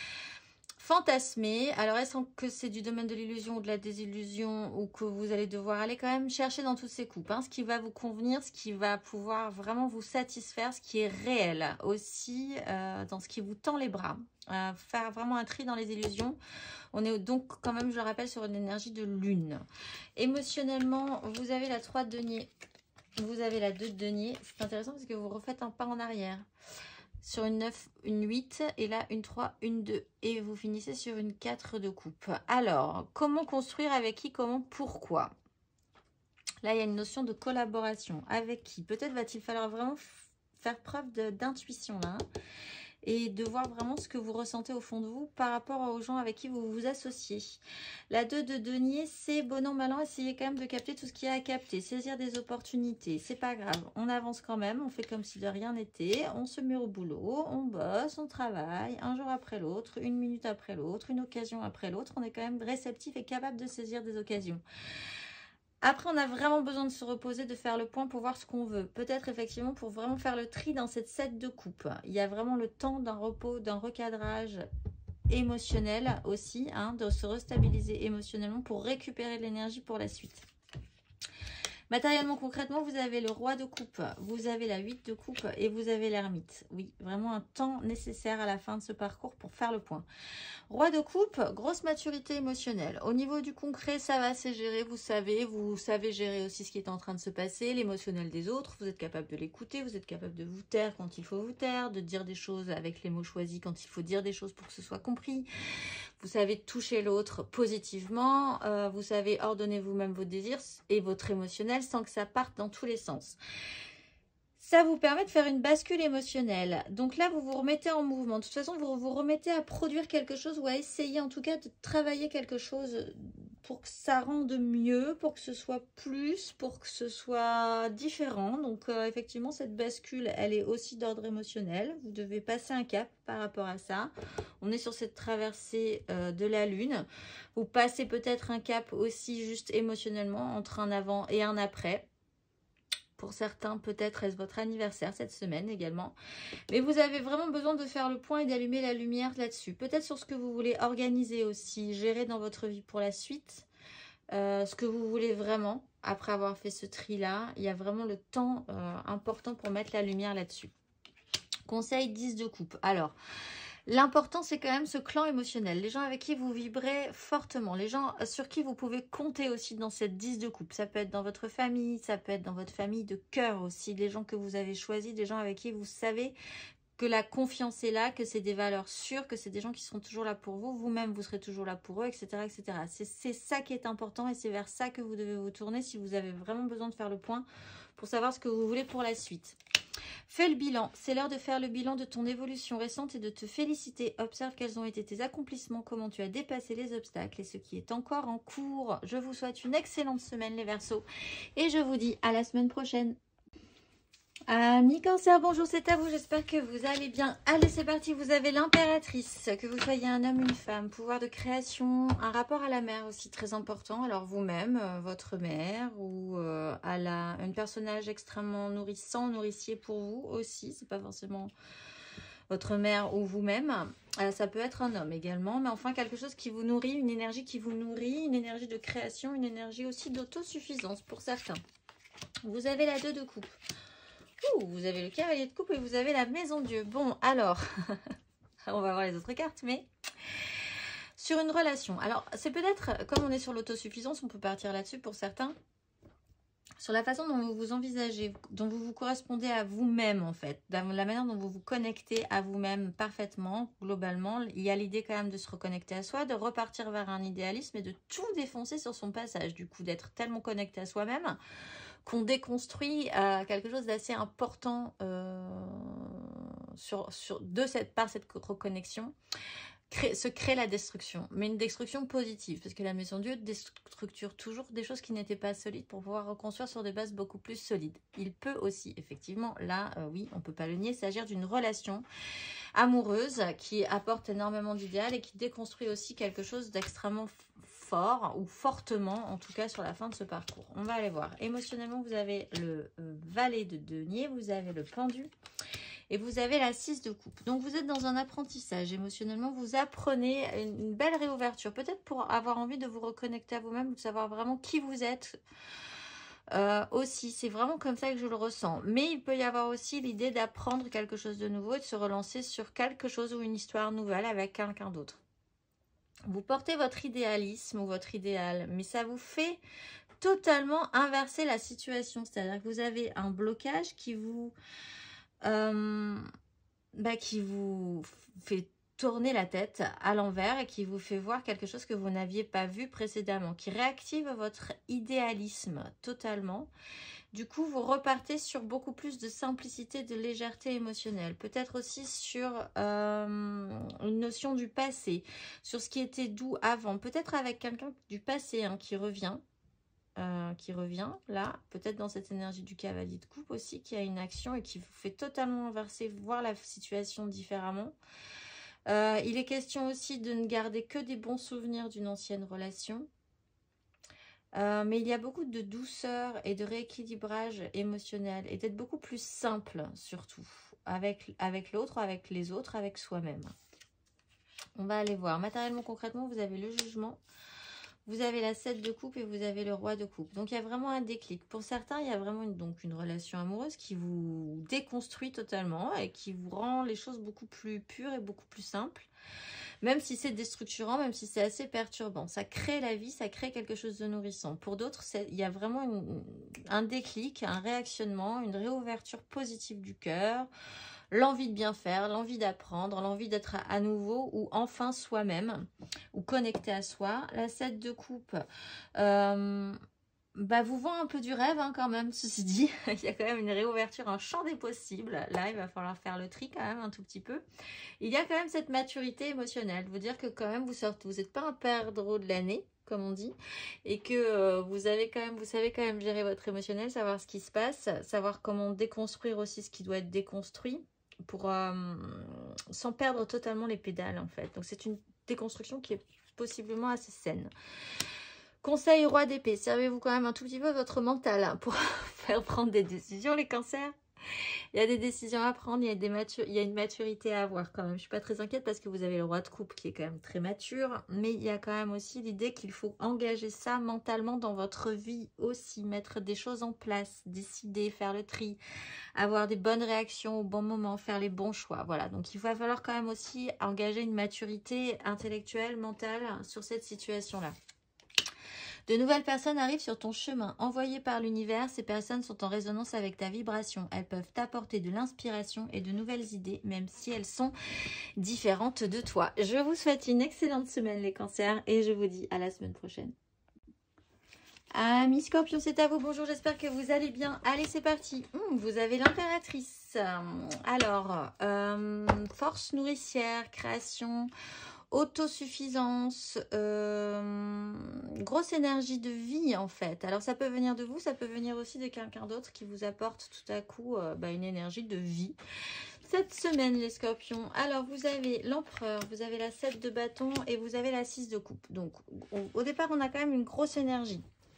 Speaker 1: fantasmer. Alors, est-ce que c'est du domaine de l'illusion ou de la désillusion ou que vous allez devoir aller quand même chercher dans toutes ces coupes, hein, ce qui va vous convenir, ce qui va pouvoir vraiment vous satisfaire, ce qui est réel aussi euh, dans ce qui vous tend les bras. Euh, faire vraiment un tri dans les illusions. On est donc quand même, je le rappelle, sur une énergie de lune. Émotionnellement, vous avez la trois de denier, vous avez la deux de denier. C'est intéressant parce que vous refaites un pas en arrière. Sur une neuf, une huit, et là une trois, une deux. Et vous finissez sur une quatre de coupe. Alors, comment construire, avec qui, comment, pourquoi? Là, il y a une notion de collaboration. Avec qui? Peut-être va-t-il falloir vraiment faire preuve d'intuition là. Hein, et de voir vraiment ce que vous ressentez au fond de vous par rapport aux gens avec qui vous vous associez. La deux de denier, c'est bon an, mal an, essayez quand même de capter tout ce qu'il y a à capter, saisir des opportunités, c'est pas grave, on avance quand même, on fait comme si de rien n'était, on se met au boulot, on bosse, on travaille, un jour après l'autre, une minute après l'autre, une occasion après l'autre, on est quand même réceptif et capable de saisir des occasions. Après, on a vraiment besoin de se reposer, de faire le point pour voir ce qu'on veut. Peut-être effectivement pour vraiment faire le tri dans cette sept de coupe. Il y a vraiment le temps d'un repos, d'un recadrage émotionnel aussi, hein, de se restabiliser émotionnellement pour récupérer de l'énergie pour la suite. Matériellement, concrètement, vous avez le roi de coupe, vous avez la huit de coupe et vous avez l'ermite. Oui, vraiment un temps nécessaire à la fin de ce parcours pour faire le point. Roi de coupe, grosse maturité émotionnelle. Au niveau du concret, ça va, c'est géré, vous savez. Vous savez gérer aussi ce qui est en train de se passer, l'émotionnel des autres. Vous êtes capable de l'écouter, vous êtes capable de vous taire quand il faut vous taire, de dire des choses avec les mots choisis quand il faut dire des choses pour que ce soit compris. Vous savez toucher l'autre positivement, euh, vous savez ordonner vous-même vos désirs et votre émotionnel sans que ça parte dans tous les sens. Ça vous permet de faire une bascule émotionnelle. Donc là, vous vous remettez en mouvement. De toute façon, vous vous remettez à produire quelque chose ou à essayer en tout cas de travailler quelque chose pour que ça rende mieux, pour que ce soit plus, pour que ce soit différent. Donc euh, effectivement, cette bascule, elle est aussi d'ordre émotionnel. Vous devez passer un cap par rapport à ça. On est sur cette traversée euh, de la Lune. Vous passez peut-être un cap aussi juste émotionnellement entre un avant et un après. Pour certains, peut-être est-ce votre anniversaire cette semaine également. Mais vous avez vraiment besoin de faire le point et d'allumer la lumière là-dessus. Peut-être sur ce que vous voulez organiser aussi, gérer dans votre vie pour la suite. Euh, ce que vous voulez vraiment, après avoir fait ce tri-là. Il y a vraiment le temps euh, important pour mettre la lumière là-dessus. Conseil dix de coupe. Alors... l'important, c'est quand même ce clan émotionnel. Les gens avec qui vous vibrez fortement. Les gens sur qui vous pouvez compter aussi dans cette dix de coupe. Ça peut être dans votre famille, ça peut être dans votre famille de cœur aussi. Les gens que vous avez choisis, des gens avec qui vous savez que la confiance est là, que c'est des valeurs sûres, que c'est des gens qui seront toujours là pour vous. Vous-même, vous serez toujours là pour eux, et cetera et cetera. C'est ça qui est important et c'est vers ça que vous devez vous tourner si vous avez vraiment besoin de faire le point pour savoir ce que vous voulez pour la suite. Fais le bilan. C'est l'heure de faire le bilan de ton évolution récente et de te féliciter. Observe quels ont été tes accomplissements, comment tu as dépassé les obstacles et ce qui est encore en cours. Je vous souhaite une excellente semaine les Verseaux et je vous dis à la semaine prochaine. Amis Cancer, bonjour, c'est à vous, j'espère que vous allez bien. Allez, c'est parti, vous avez l'impératrice, que vous soyez un homme, une femme, pouvoir de création, un rapport à la mère aussi très important. Alors vous-même, euh, votre mère ou euh, à la, un personnage extrêmement nourrissant, nourricier pour vous aussi, c'est pas forcément votre mère ou vous-même. Euh, ça peut être un homme également, mais enfin quelque chose qui vous nourrit, une énergie qui vous nourrit, une énergie de création, une énergie aussi d'autosuffisance pour certains. Vous avez la deux de coupe. Ouh, vous avez le cavalier de coupe et vous avez la maison Dieu. Bon, alors, on va voir les autres cartes, mais sur une relation. Alors, c'est peut-être, comme on est sur l'autosuffisance, on peut partir là-dessus pour certains, sur la façon dont vous vous envisagez, dont vous vous correspondez à vous-même, en fait, la manière dont vous vous connectez à vous-même parfaitement, globalement. Il y a l'idée quand même de se reconnecter à soi, de repartir vers un idéalisme et de tout défoncer sur son passage, du coup, d'être tellement connecté à soi-même qu'on déconstruit euh, quelque chose d'assez important euh, sur, sur, de cette, par cette reconnexion, crée, se crée la destruction, mais une destruction positive, parce que la maison Dieu déstructure toujours des choses qui n'étaient pas solides pour pouvoir reconstruire sur des bases beaucoup plus solides. Il peut aussi, effectivement, là, euh, oui, on ne peut pas le nier, s'agir d'une relation amoureuse qui apporte énormément d'idéal et qui déconstruit aussi quelque chose d'extrêmement fort ou fortement, en tout cas sur la fin de ce parcours. On va aller voir. Émotionnellement, vous avez le euh, valet de denier, vous avez le pendu et vous avez la six de coupe. Donc vous êtes dans un apprentissage. Émotionnellement, vous apprenez une belle réouverture. Peut-être pour avoir envie de vous reconnecter à vous-même, de savoir vraiment qui vous êtes. Euh, aussi, c'est vraiment comme ça que je le ressens. Mais il peut y avoir aussi l'idée d'apprendre quelque chose de nouveau et de se relancer sur quelque chose ou une histoire nouvelle avec quelqu'un d'autre. Vous portez votre idéalisme ou votre idéal, mais ça vous fait totalement inverser la situation. C'est-à-dire que vous avez un blocage qui vous, euh, bah, qui vous fait tourner la tête à l'envers et qui vous fait voir quelque chose que vous n'aviez pas vu précédemment, qui réactive votre idéalisme totalement. Du coup, vous repartez sur beaucoup plus de simplicité, de légèreté émotionnelle. Peut-être aussi sur euh, une notion du passé, sur ce qui était doux avant. Peut-être avec quelqu'un du passé hein, qui revient, euh, qui revient là. Peut-être dans cette énergie du cavalier de coupe aussi, qui a une action et qui vous fait totalement inverser, voir la situation différemment. Euh, il est question aussi de ne garder que des bons souvenirs d'une ancienne relation. Euh, mais il y a beaucoup de douceur et de rééquilibrage émotionnel et d'être beaucoup plus simple surtout avec, avec l'autre, avec les autres, avec soi-même. On va aller voir. Matériellement, concrètement, vous avez le jugement, Vous avez la sept de coupe et vous avez le roi de coupe. Donc, il y a vraiment un déclic. Pour certains, il y a vraiment une, donc, une relation amoureuse qui vous déconstruit totalement et qui vous rend les choses beaucoup plus pures et beaucoup plus simples. Même si c'est déstructurant, même si c'est assez perturbant. Ça crée la vie, ça crée quelque chose de nourrissant. Pour d'autres, il y a vraiment une, un déclic, un réactionnement, une réouverture positive du cœur, l'envie de bien faire, l'envie d'apprendre, l'envie d'être à, à nouveau ou enfin soi-même, ou connecté à soi. La sept de coupe, euh, bah vous vend un peu du rêve hein, quand même, ceci dit. Il y a quand même une réouverture, un champ des possibles. Là, il va falloir faire le tri quand même un tout petit peu. Il y a quand même cette maturité émotionnelle. Vous dire que quand même, vous sortez, vous n'êtes pas un perdreau de l'année, comme on dit, et que euh, vous avez quand même, vous savez quand même gérer votre émotionnel, savoir ce qui se passe, savoir comment déconstruire aussi ce qui doit être déconstruit, pour euh, sans perdre totalement les pédales en fait. Donc c'est une déconstruction qui est possiblement assez saine. Conseil roi d'épée, servez-vous quand même un tout petit peu votre mental hein, pour faire prendre des décisions les cancers. Il y a des décisions à prendre, il y a, des matures, il y a une maturité à avoir quand même. Je ne suis pas très inquiète parce que vous avez le roi de coupe qui est quand même très mature. Mais il y a quand même aussi l'idée qu'il faut engager ça mentalement dans votre vie aussi. Mettre des choses en place, décider, faire le tri, avoir des bonnes réactions au bon moment, faire les bons choix. Voilà, donc il va falloir quand même aussi engager une maturité intellectuelle, mentale sur cette situation-là. De nouvelles personnes arrivent sur ton chemin, envoyées par l'univers. Ces personnes sont en résonance avec ta vibration. Elles peuvent t'apporter de l'inspiration et de nouvelles idées, même si elles sont différentes de toi. Je vous souhaite une excellente semaine les cancers et je vous dis à la semaine prochaine. Amis Scorpion, c'est à vous. Bonjour, j'espère que vous allez bien. Allez, c'est parti. Hum, vous avez l'impératrice. Alors, euh, force nourricière, création... autosuffisance, euh, grosse énergie de vie en fait. Alors ça peut venir de vous, ça peut venir aussi de quelqu'un d'autre qui vous apporte tout à coup euh, bah, une énergie de vie. Cette semaine les scorpions, alors vous avez l'empereur, vous avez la sept de bâton et vous avez la six de coupe. Donc au, au départ on a quand même une grosse énergie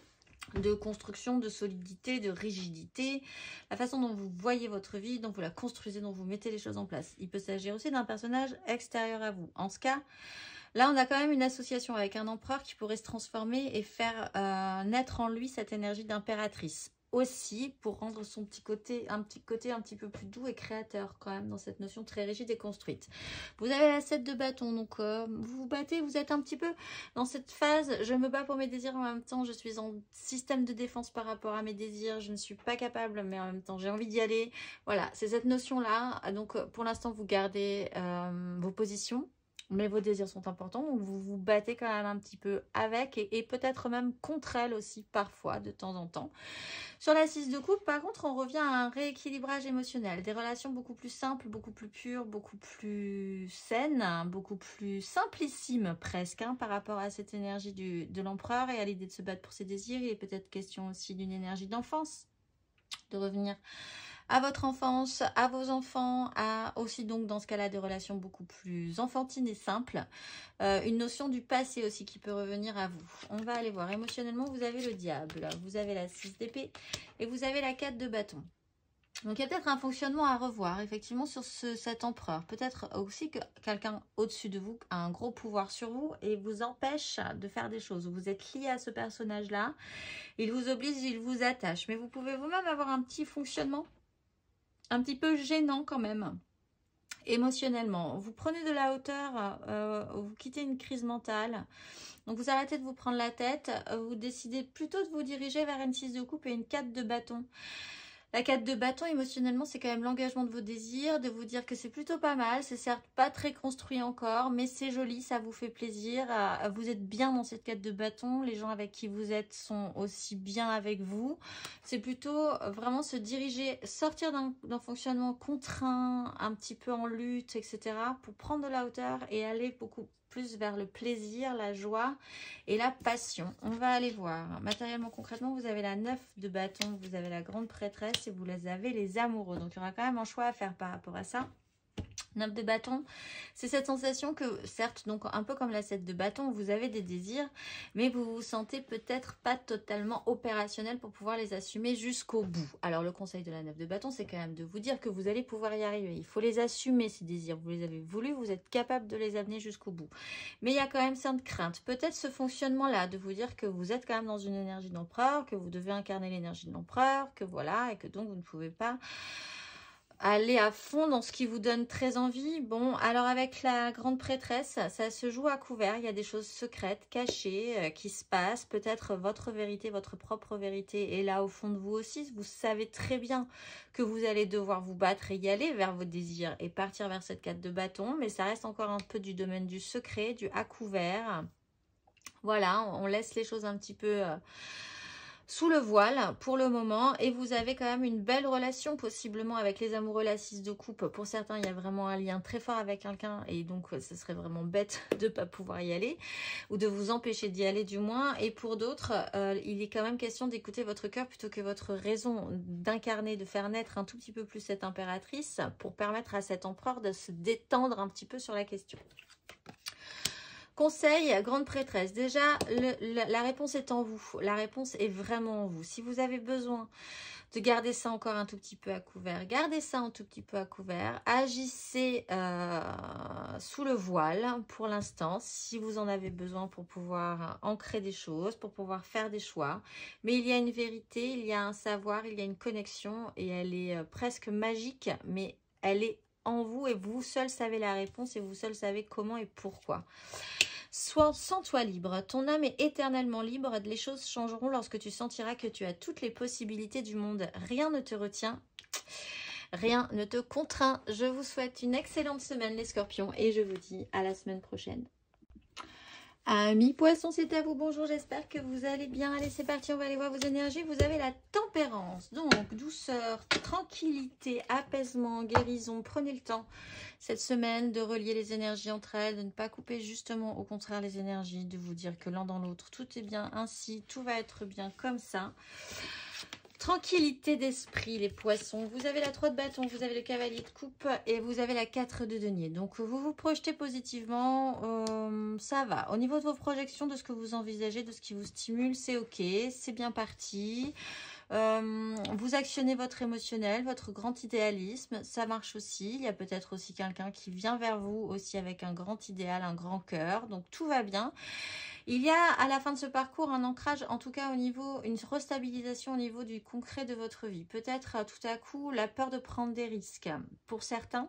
Speaker 1: de construction, de solidité, de rigidité, la façon dont vous voyez votre vie, dont vous la construisez, dont vous mettez les choses en place. Il peut s'agir aussi d'un personnage extérieur à vous. En ce cas, là, on a quand même une association avec un empereur qui pourrait se transformer et faire euh, naître en lui cette énergie d'impératrice. Aussi, pour rendre son petit côté, un petit côté un petit peu plus doux et créateur quand même dans cette notion très rigide et construite. Vous avez la sept de bâton, donc euh, vous vous battez, vous êtes un petit peu dans cette phase, je me bats pour mes désirs, en même temps je suis en système de défense par rapport à mes désirs, je ne suis pas capable, mais en même temps j'ai envie d'y aller. Voilà, c'est cette notion-là, donc pour l'instant vous gardez euh, vos positions, mais vos désirs sont importants, donc vous vous battez quand même un petit peu avec et, et peut-être même contre elle aussi parfois de temps en temps. Sur la six de coupe, par contre, on revient à un rééquilibrage émotionnel, des relations beaucoup plus simples, beaucoup plus pures, beaucoup plus saines, beaucoup plus simplissimes presque hein, par rapport à cette énergie du, de l'empereur et à l'idée de se battre pour ses désirs. Il est peut-être question aussi d'une énergie d'enfance, de revenir à votre enfance, à vos enfants, à aussi donc dans ce cas-là des relations beaucoup plus enfantines et simples. Euh, une notion du passé aussi qui peut revenir à vous. On va aller voir. Émotionnellement, vous avez le diable, vous avez la six d'épée et vous avez la quatre de bâton. Donc il y a peut-être un fonctionnement à revoir effectivement sur ce, cet empereur. Peut-être aussi que quelqu'un au-dessus de vous a un gros pouvoir sur vous et vous empêche de faire des choses. Vous êtes lié à ce personnage-là, il vous oblige, il vous attache. Mais vous pouvez vous-même avoir un petit fonctionnement un petit peu gênant quand même, émotionnellement. Vous prenez de la hauteur, euh, vous quittez une crise mentale. Donc vous arrêtez de vous prendre la tête, vous décidez plutôt de vous diriger vers une six de coupe et une quatre de bâton. La quatre de bâton, émotionnellement, c'est quand même l'engagement de vos désirs, de vous dire que c'est plutôt pas mal. C'est certes pas très construit encore, mais c'est joli, ça vous fait plaisir. Vous êtes bien dans cette quatre de bâton. Les gens avec qui vous êtes sont aussi bien avec vous. C'est plutôt vraiment se diriger, sortir d'un fonctionnement contraint, un petit peu en lutte, et cetera, pour prendre de la hauteur et aller beaucoup plus vers le plaisir, la joie et la passion. On va aller voir. Matériellement, concrètement, vous avez la neuf de bâton, vous avez la grande prêtresse et vous avez les amoureux. Donc, il y aura quand même un choix à faire par rapport à ça. neuf de bâton, c'est cette sensation que, certes, donc un peu comme la sept de bâton, vous avez des désirs, mais vous vous sentez peut-être pas totalement opérationnel pour pouvoir les assumer jusqu'au bout. Alors le conseil de la neuf de bâton, c'est quand même de vous dire que vous allez pouvoir y arriver. Il faut les assumer, ces désirs. Vous les avez voulu, vous êtes capable de les amener jusqu'au bout. Mais il y a quand même cette crainte. Peut-être ce fonctionnement-là, de vous dire que vous êtes quand même dans une énergie d'empereur, que vous devez incarner l'énergie de l'empereur, que voilà, et que donc vous ne pouvez pas aller à fond dans ce qui vous donne très envie. Bon, alors avec la grande prêtresse, ça se joue à couvert. Il y a des choses secrètes, cachées, euh, qui se passent. Peut-être votre vérité, votre propre vérité est là au fond de vous aussi. Vous savez très bien que vous allez devoir vous battre et y aller vers vos désirs et partir vers cette carte de bâton. Mais ça reste encore un peu du domaine du secret, du à couvert. Voilà, on laisse les choses un petit peu... Euh, sous le voile pour le moment, et vous avez quand même une belle relation possiblement avec les amoureux, la six de coupe. Pour certains, il y a vraiment un lien très fort avec quelqu'un et donc ce serait vraiment bête de ne pas pouvoir y aller ou de vous empêcher d'y aller du moins. Et pour d'autres, euh, il est quand même question d'écouter votre cœur plutôt que votre raison, d'incarner, de faire naître un tout petit peu plus cette impératrice pour permettre à cet empereur de se détendre un petit peu sur la question. Conseil, grande prêtresse. Déjà, le, la, la réponse est en vous. La réponse est vraiment en vous. Si vous avez besoin de garder ça encore un tout petit peu à couvert, gardez ça un tout petit peu à couvert. Agissez euh, sous le voile pour l'instant, si vous en avez besoin pour pouvoir ancrer des choses, pour pouvoir faire des choix. Mais il y a une vérité, il y a un savoir, il y a une connexion et elle est presque magique, mais elle est en vous et vous seul savez la réponse et vous seul savez comment et pourquoi. Sois, sens-toi libre, ton âme est éternellement libre, les choses changeront lorsque tu sentiras que tu as toutes les possibilités du monde. Rien ne te retient, rien ne te contraint. Je vous souhaite une excellente semaine les scorpions et je vous dis à la semaine prochaine. Amis poissons, c'est à vous. Bonjour, j'espère que vous allez bien. Allez, c'est parti, on va aller voir vos énergies. Vous avez la tempérance, donc douceur, tranquillité, apaisement, guérison. Prenez le temps cette semaine de relier les énergies entre elles, de ne pas couper justement au contraire les énergies, de vous dire que l'un dans l'autre, tout est bien ainsi, tout va être bien comme ça. Tranquillité d'esprit, les poissons. Vous avez la trois de bâton, vous avez le cavalier de coupe et vous avez la quatre de denier. Donc, vous vous projetez positivement, euh, ça va. Au niveau de vos projections, de ce que vous envisagez, de ce qui vous stimule, c'est ok, c'est bien parti. Euh, vous actionnez votre émotionnel, votre grand idéalisme, ça marche aussi. Il y a peut-être aussi quelqu'un qui vient vers vous aussi avec un grand idéal, un grand cœur. Donc, tout va bien. Il y a à la fin de ce parcours un ancrage, en tout cas au niveau, une restabilisation au niveau du concret de votre vie. Peut-être tout à coup la peur de prendre des risques. Pour certains,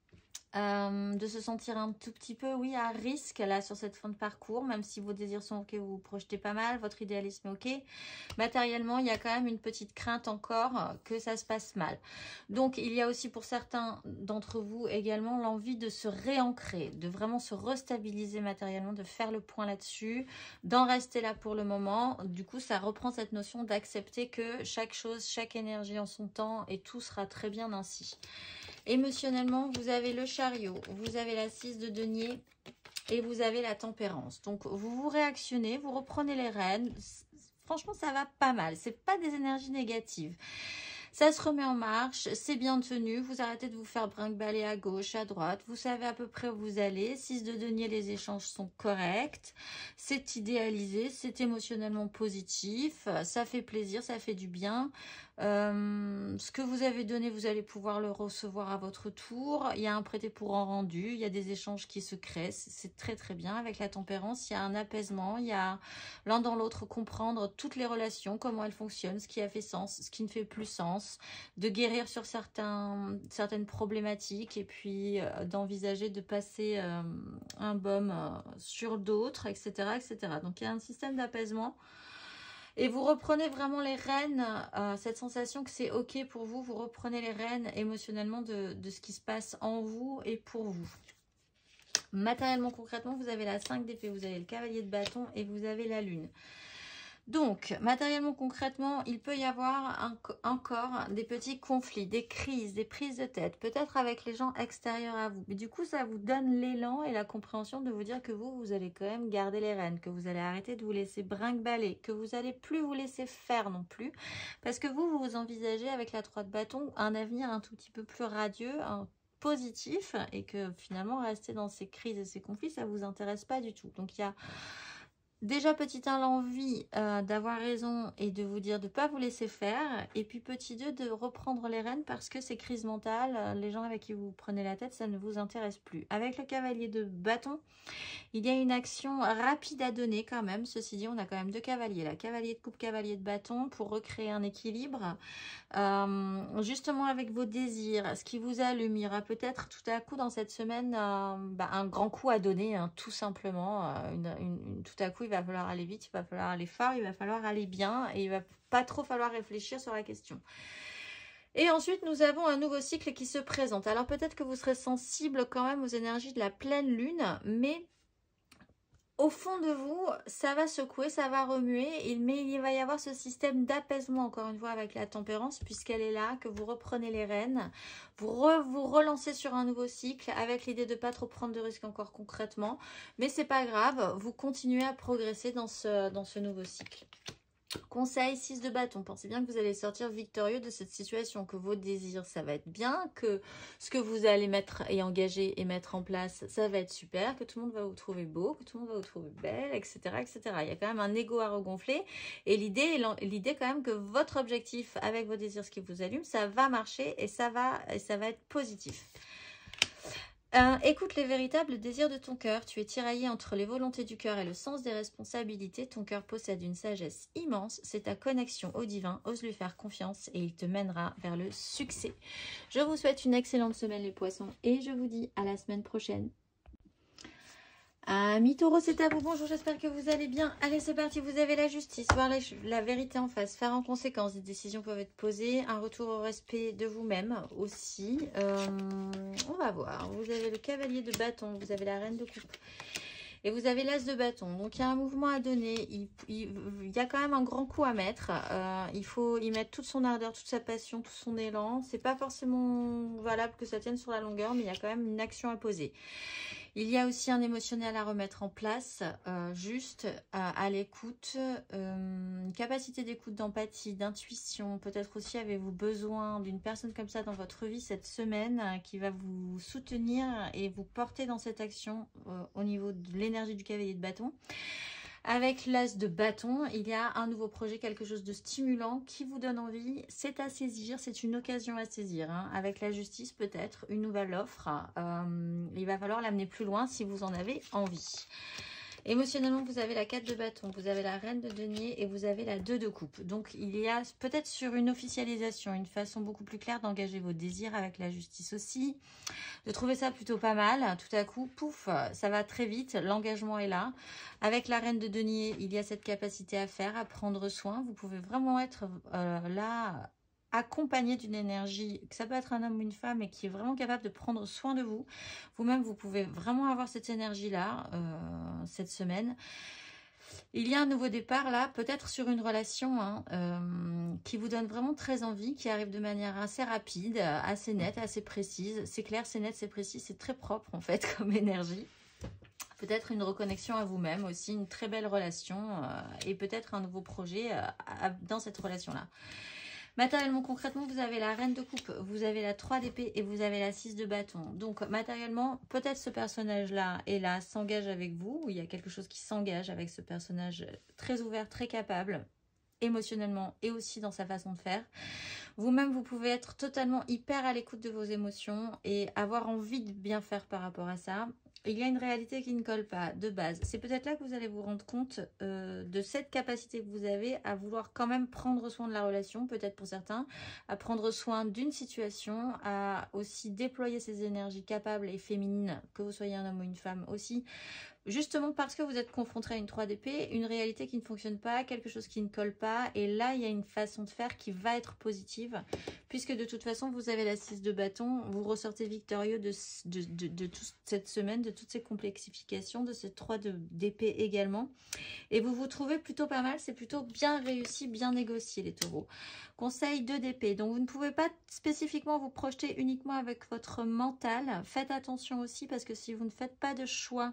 Speaker 1: euh, de se sentir un tout petit peu, oui, à risque là sur cette fin de parcours, même si vos désirs sont ok, vous vous projetez pas mal, votre idéalisme est ok. Matériellement, il y a quand même une petite crainte encore que ça se passe mal. Donc, il y a aussi pour certains d'entre vous également l'envie de se réancrer, de vraiment se restabiliser matériellement, de faire le point là-dessus, d'en rester là pour le moment. Du coup, ça reprend cette notion d'accepter que chaque chose, chaque énergie en son temps et tout sera très bien ainsi. Émotionnellement, vous avez le chariot, vous avez la six de denier et vous avez la tempérance. Donc, vous vous réactionnez, vous reprenez les rênes. Franchement, ça va pas mal. C'est pas des énergies négatives. Ça se remet en marche, c'est bien tenu, vous arrêtez de vous faire brinque-baller à gauche, à droite, vous savez à peu près où vous allez. six de denier, les échanges sont corrects, c'est idéalisé, c'est émotionnellement positif, ça fait plaisir, ça fait du bien. Euh, ce que vous avez donné, vous allez pouvoir le recevoir à votre tour. Il y a un prêté pour en rendu, il y a des échanges qui se créent, c'est très très bien. Avec la tempérance, il y a un apaisement, il y a l'un dans l'autre comprendre toutes les relations, comment elles fonctionnent, ce qui a fait sens, ce qui ne fait plus sens, de guérir sur certains, certaines problématiques et puis euh, d'envisager de passer euh, un baume euh, sur d'autres, et cetera, et cetera. Donc il y a un système d'apaisement. Et vous reprenez vraiment les rênes, euh, cette sensation que c'est ok pour vous, vous reprenez les rênes émotionnellement de, de ce qui se passe en vous et pour vous. Matériellement, concrètement, vous avez la cinq d'épée, vous avez le cavalier de bâton et vous avez la lune. Donc, matériellement, concrètement, il peut y avoir un, encore des petits conflits, des crises, des prises de tête, peut-être avec les gens extérieurs à vous. Mais du coup, ça vous donne l'élan et la compréhension de vous dire que vous, vous allez quand même garder les rênes, que vous allez arrêter de vous laisser brinque-baller, que vous n'allez plus vous laisser faire non plus. Parce que vous, vous vous envisagez avec la trois de bâton un avenir un tout petit peu plus radieux, un positif et que finalement rester dans ces crises et ces conflits, ça vous intéresse pas du tout. Donc il y a déjà petit un l'envie euh, d'avoir raison et de vous dire de ne pas vous laisser faire, et puis petit deux de reprendre les rênes parce que ces crises mentales, euh, les gens avec qui vous prenez la tête, ça ne vous intéresse plus. Avec le cavalier de bâton, il y a une action rapide à donner quand même. Ceci dit, on a quand même deux cavaliers là, cavalier de coupe, cavalier de bâton, pour recréer un équilibre. Euh, justement avec vos désirs, ce qui vous allume, il y aura peut-être tout à coup dans cette semaine euh, bah, un grand coup à donner, hein, tout simplement. Euh, une, une, une, tout à coup, il va falloir aller vite, il va falloir aller fort, il va falloir aller bien et il va pas trop falloir réfléchir sur la question. Et ensuite, nous avons un nouveau cycle qui se présente. Alors peut-être que vous serez sensible quand même aux énergies de la pleine lune, mais au fond de vous, ça va secouer, ça va remuer, mais il va y avoir ce système d'apaisement, encore une fois, avec la tempérance, puisqu'elle est là, que vous reprenez les rênes, vous re, vous relancez sur un nouveau cycle, avec l'idée de ne pas trop prendre de risques encore concrètement, mais c'est pas grave, vous continuez à progresser dans ce, dans ce nouveau cycle. Conseil six de bâton, pensez bien que vous allez sortir victorieux de cette situation, que vos désirs ça va être bien, que ce que vous allez mettre et engager et mettre en place ça va être super, que tout le monde va vous trouver beau, que tout le monde va vous trouver belle, etc, etc. Il y a quand même un ego à regonfler et l'idée l'idée quand même que votre objectif avec vos désirs, ce qui vous allume, ça va marcher et ça va, et ça va être positif. Euh, écoute les véritables désirs de ton cœur. Tu es tiraillé entre les volontés du cœur et le sens des responsabilités. Ton cœur possède une sagesse immense. C'est ta connexion au divin. Ose lui faire confiance et il te mènera vers le succès. Je vous souhaite une excellente semaine les poissons et je vous dis à la semaine prochaine. Amis taureaux, c'est à vous. Bonjour, j'espère que vous allez bien. Allez, c'est parti. Vous avez la justice, voir la, la vérité en face, faire en conséquence. Des décisions peuvent être posées. Un retour au respect de vous-même aussi. Euh, on va voir. Vous avez le cavalier de bâton. Vous avez la reine de coupe. Et vous avez l'as de bâton. Donc, il y a un mouvement à donner. Il, il, il y a quand même un grand coup à mettre. Euh, il faut y mettre toute son ardeur, toute sa passion, tout son élan. C'est pas forcément valable que ça tienne sur la longueur, mais il y a quand même une action à poser. Il y a aussi un émotionnel à remettre en place, euh, juste euh, à l'écoute, euh, une capacité d'écoute, d'empathie, d'intuition. Peut-être aussi avez-vous besoin d'une personne comme ça dans votre vie cette semaine euh, qui va vous soutenir et vous porter dans cette action euh, au niveau de l'énergie du cavalier de bâton. Avec l'as de bâton, il y a un nouveau projet, quelque chose de stimulant qui vous donne envie. C'est à saisir, c'est une occasion à saisir. Hein. Avec la justice, peut-être, une nouvelle offre. Euh, il va falloir l'amener plus loin si vous en avez envie. Émotionnellement, vous avez la quatre de bâton, vous avez la reine de denier et vous avez la deux de coupe. Donc, il y a peut-être sur une officialisation, une façon beaucoup plus claire d'engager vos désirs avec la justice aussi. De trouver ça plutôt pas mal. Tout à coup, pouf, ça va très vite. L'engagement est là. Avec la reine de denier, il y a cette capacité à faire, à prendre soin. Vous pouvez vraiment être euh, là... accompagné d'une énergie, que ça peut être un homme ou une femme, et qui est vraiment capable de prendre soin de vous. Vous-même, vous pouvez vraiment avoir cette énergie-là, euh, cette semaine. Il y a un nouveau départ là, peut-être sur une relation hein, euh, qui vous donne vraiment très envie, qui arrive de manière assez rapide, assez nette, assez précise. C'est clair, c'est net, c'est précis, c'est très propre en fait comme énergie. Peut-être une reconnexion à vous-même aussi, une très belle relation euh, et peut-être un nouveau projet euh, à, dans cette relation-là. Matériellement, concrètement, vous avez la reine de coupe, vous avez la trois d'épée et vous avez la six de bâton. Donc, matériellement, peut-être ce personnage-là est là, s'engage avec vous. Il y a quelque chose qui s'engage avec ce personnage très ouvert, très capable, émotionnellement et aussi dans sa façon de faire. Vous-même, vous pouvez être totalement hyper à l'écoute de vos émotions et avoir envie de bien faire par rapport à ça. Il y a une réalité qui ne colle pas de base. C'est peut-être là que vous allez vous rendre compte euh, de cette capacité que vous avez à vouloir quand même prendre soin de la relation, peut-être pour certains, à prendre soin d'une situation, à aussi déployer ces énergies capables et féminines, que vous soyez un homme ou une femme aussi, justement parce que vous êtes confronté à une trois d'épée, une réalité qui ne fonctionne pas, quelque chose qui ne colle pas. Et là, il y a une façon de faire qui va être positive, puisque de toute façon, vous avez la six de bâton. Vous ressortez victorieux de, de, de, de toute cette semaine, de toutes ces complexifications, de ces trois d'épée également. Et vous vous trouvez plutôt pas mal. C'est plutôt bien réussi, bien négocié, les taureaux. Conseil deux d'épée. Donc, vous ne pouvez pas spécifiquement vous projeter uniquement avec votre mental. Faites attention aussi, parce que si vous ne faites pas de choix,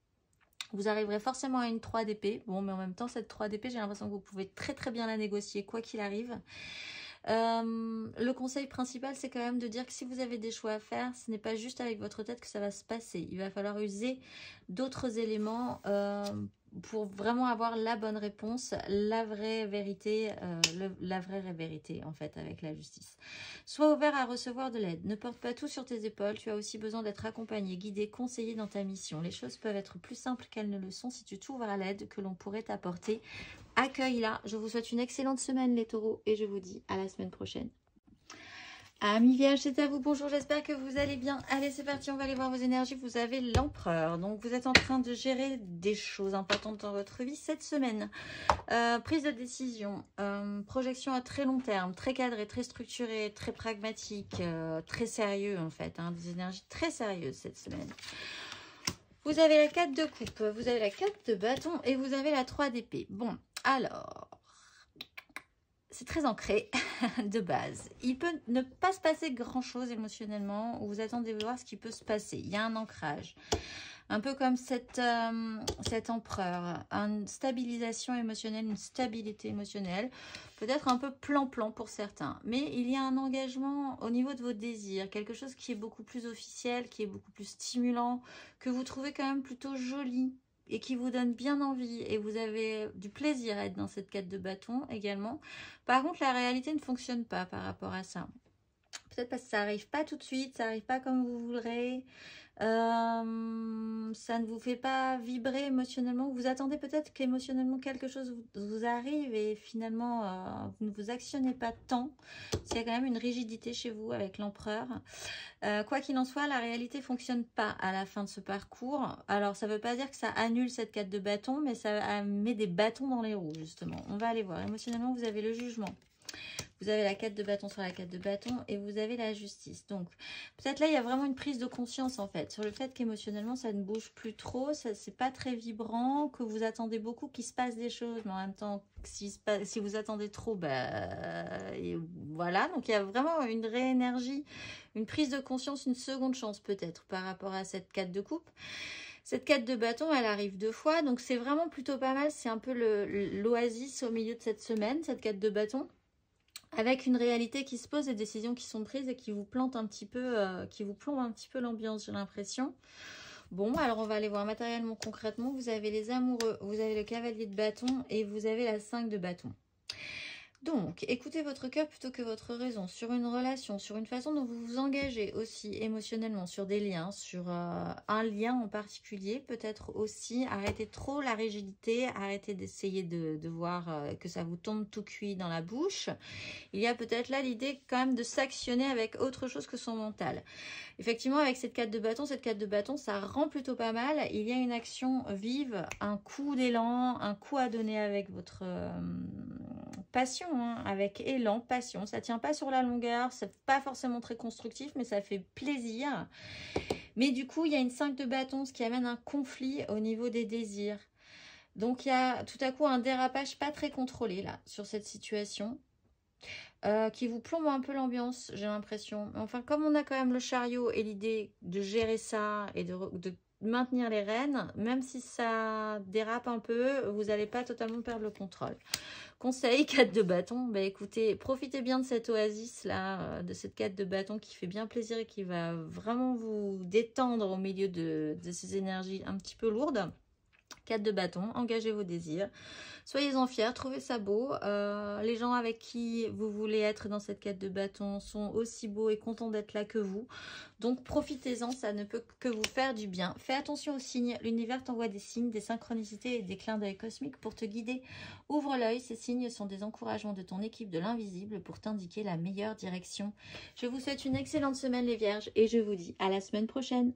Speaker 1: vous arriverez forcément à une trois d'épée. Bon, mais en même temps, cette trois d'épée, j'ai l'impression que vous pouvez très très bien la négocier, quoi qu'il arrive. Euh, le conseil principal, c'est quand même de dire que si vous avez des choix à faire, ce n'est pas juste avec votre tête que ça va se passer. Il va falloir user d'autres éléments euh, pour vraiment avoir la bonne réponse, la vraie vérité, euh, le, la vraie vérité en fait avec la justice. Sois ouvert à recevoir de l'aide. Ne porte pas tout sur tes épaules. Tu as aussi besoin d'être accompagné, guidé, conseillé dans ta mission. Les choses peuvent être plus simples qu'elles ne le sont si tu t'ouvres à l'aide que l'on pourrait t'apporter. Accueille-la. Je vous souhaite une excellente semaine les taureaux et je vous dis à la semaine prochaine. Amis Vierges, c'est à vous. Bonjour, j'espère que vous allez bien. Allez, c'est parti, on va aller voir vos énergies. Vous avez l'empereur. Donc, vous êtes en train de gérer des choses importantes dans votre vie cette semaine. Euh, prise de décision, euh, projection à très long terme, très cadré, très structuré, très pragmatique, euh, très sérieux en fait. Hein, des énergies très sérieuses cette semaine. Vous avez la quatre de coupe, vous avez la quatre de bâton et vous avez la trois d'épée. Bon, alors... c'est très ancré de base. Il peut ne pas se passer grand-chose émotionnellement, ou vous attendez de voir ce qui peut se passer. Il y a un ancrage. Un peu comme cette, euh, cet empereur. Une stabilisation émotionnelle, une stabilité émotionnelle. Peut-être un peu plan-plan pour certains. Mais il y a un engagement au niveau de vos désirs. Quelque chose qui est beaucoup plus officiel, qui est beaucoup plus stimulant, que vous trouvez quand même plutôt joli. Et qui vous donne bien envie et vous avez du plaisir à être dans cette quête de bâton également. Par contre, la réalité ne fonctionne pas par rapport à ça. Peut-être parce que ça n'arrive pas tout de suite, ça n'arrive pas comme vous voudrez. Euh, ça ne vous fait pas vibrer émotionnellement. Vous attendez peut-être qu'émotionnellement quelque chose vous, vous arrive et finalement euh, vous ne vous actionnez pas tant. Il y a quand même une rigidité chez vous avec l'empereur. Euh, quoi qu'il en soit, la réalité ne fonctionne pas à la fin de ce parcours. Alors ça ne veut pas dire que ça annule cette carte de bâton, mais ça met des bâtons dans les roues justement. On va aller voir. Émotionnellement, vous avez le jugement. Vous avez la quatre de bâton sur la quatre de bâton et vous avez la justice. Donc, peut-être là, il y a vraiment une prise de conscience, en fait, sur le fait qu'émotionnellement, ça ne bouge plus trop, ça c'est pas très vibrant, que vous attendez beaucoup qu'il se passe des choses, mais en même temps, si, si vous attendez trop, bah, et voilà. Donc, il y a vraiment une réénergie, une prise de conscience, une seconde chance, peut-être, par rapport à cette quatre de coupe. Cette quatre de bâton, elle arrive deux fois, donc c'est vraiment plutôt pas mal. C'est un peu l'oasis au milieu de cette semaine, cette quatre de bâton. Avec une réalité qui se pose, des décisions qui sont prises et qui vous plantent un petit peu, euh, qui vous plombent un petit peu l'ambiance, j'ai l'impression. Bon, alors on va aller voir matériellement, concrètement. Vous avez les amoureux, vous avez le cavalier de bâton et vous avez la cinq de bâton. Donc, écoutez votre cœur plutôt que votre raison sur une relation, sur une façon dont vous vous engagez aussi émotionnellement, sur des liens, sur euh, un lien en particulier. Peut-être aussi arrêtez trop la rigidité, arrêtez d'essayer de, de voir euh, que ça vous tombe tout cuit dans la bouche. Il y a peut-être là l'idée quand même de s'actionner avec autre chose que son mental. Effectivement, avec cette carte de bâton, cette carte de bâton, ça rend plutôt pas mal. Il y a une action vive, un coup d'élan, un coup à donner avec votre euh, passion, hein, avec élan, passion. Ça tient pas sur la longueur, c'est pas forcément très constructif, mais ça fait plaisir. Mais du coup, il y a une cinq de bâton, ce qui amène un conflit au niveau des désirs. Donc, il y a tout à coup un dérapage pas très contrôlé là, sur cette situation. Euh, qui vous plombe un peu l'ambiance, j'ai l'impression. Enfin, comme on a quand même le chariot et l'idée de gérer ça et de, de maintenir les rênes, même si ça dérape un peu, vous n'allez pas totalement perdre le contrôle. Conseil, quatre de bâton, bah écoutez, profitez bien de cette oasis là, de cette quatre de bâton qui fait bien plaisir et qui va vraiment vous détendre au milieu de, de ces énergies un petit peu lourdes. quatre de bâton, engagez vos désirs. Soyez-en fiers, trouvez ça beau. Euh, les gens avec qui vous voulez être dans cette quête de bâton sont aussi beaux et contents d'être là que vous. Donc profitez-en, ça ne peut que vous faire du bien. Fais attention aux signes. L'univers t'envoie des signes, des synchronicités et des clins d'œil cosmiques pour te guider. Ouvre l'œil, ces signes sont des encouragements de ton équipe de l'invisible pour t'indiquer la meilleure direction. Je vous souhaite une excellente semaine les Vierges et je vous dis à la semaine prochaine.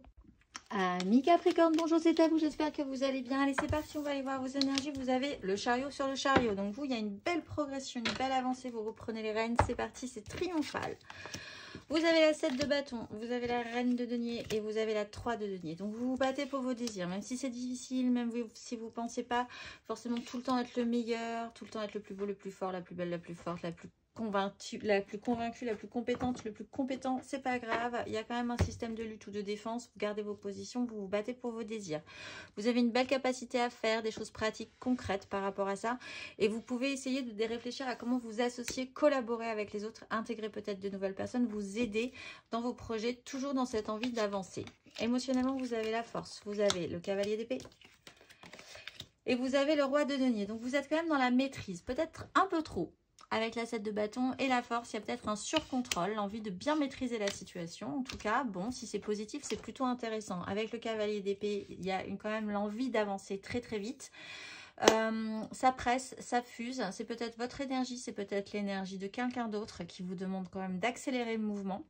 Speaker 1: Amis Capricorne, bonjour, c'est à vous, j'espère que vous allez bien. Allez, c'est parti, on va aller voir vos énergies. Vous avez le chariot sur le chariot. Donc vous, il y a une belle progression, une belle avancée. Vous reprenez les rênes, c'est parti, c'est triomphal. Vous avez la sept de bâton, vous avez la reine de denier et vous avez la trois de denier. Donc vous vous battez pour vos désirs, même si c'est difficile, même si vous ne pensez pas forcément tout le temps être le meilleur, tout le temps être le plus beau, le plus fort, la plus belle, la plus forte, la plus convaincue, la plus convaincue, la plus compétente, le plus compétent, c'est pas grave. Il y a quand même un système de lutte ou de défense. Vous gardez vos positions, vous vous battez pour vos désirs. Vous avez une belle capacité à faire des choses pratiques, concrètes par rapport à ça. Et vous pouvez essayer de réfléchir à comment vous associer, collaborer avec les autres, intégrer peut-être de nouvelles personnes, vous aider dans vos projets, toujours dans cette envie d'avancer. Émotionnellement, vous avez la force. Vous avez le cavalier d'épée. Et vous avez le roi de denier. Donc, vous êtes quand même dans la maîtrise. Peut-être un peu trop. Avec la sept de bâton et la force, il y a peut-être un surcontrôle, l'envie de bien maîtriser la situation. En tout cas, bon, si c'est positif, c'est plutôt intéressant. Avec le cavalier d'épée, il y a une, quand même l'envie d'avancer très très vite. Euh, ça presse, ça fuse. C'est peut-être votre énergie, c'est peut-être l'énergie de quelqu'un d'autre qui vous demande quand même d'accélérer le mouvement.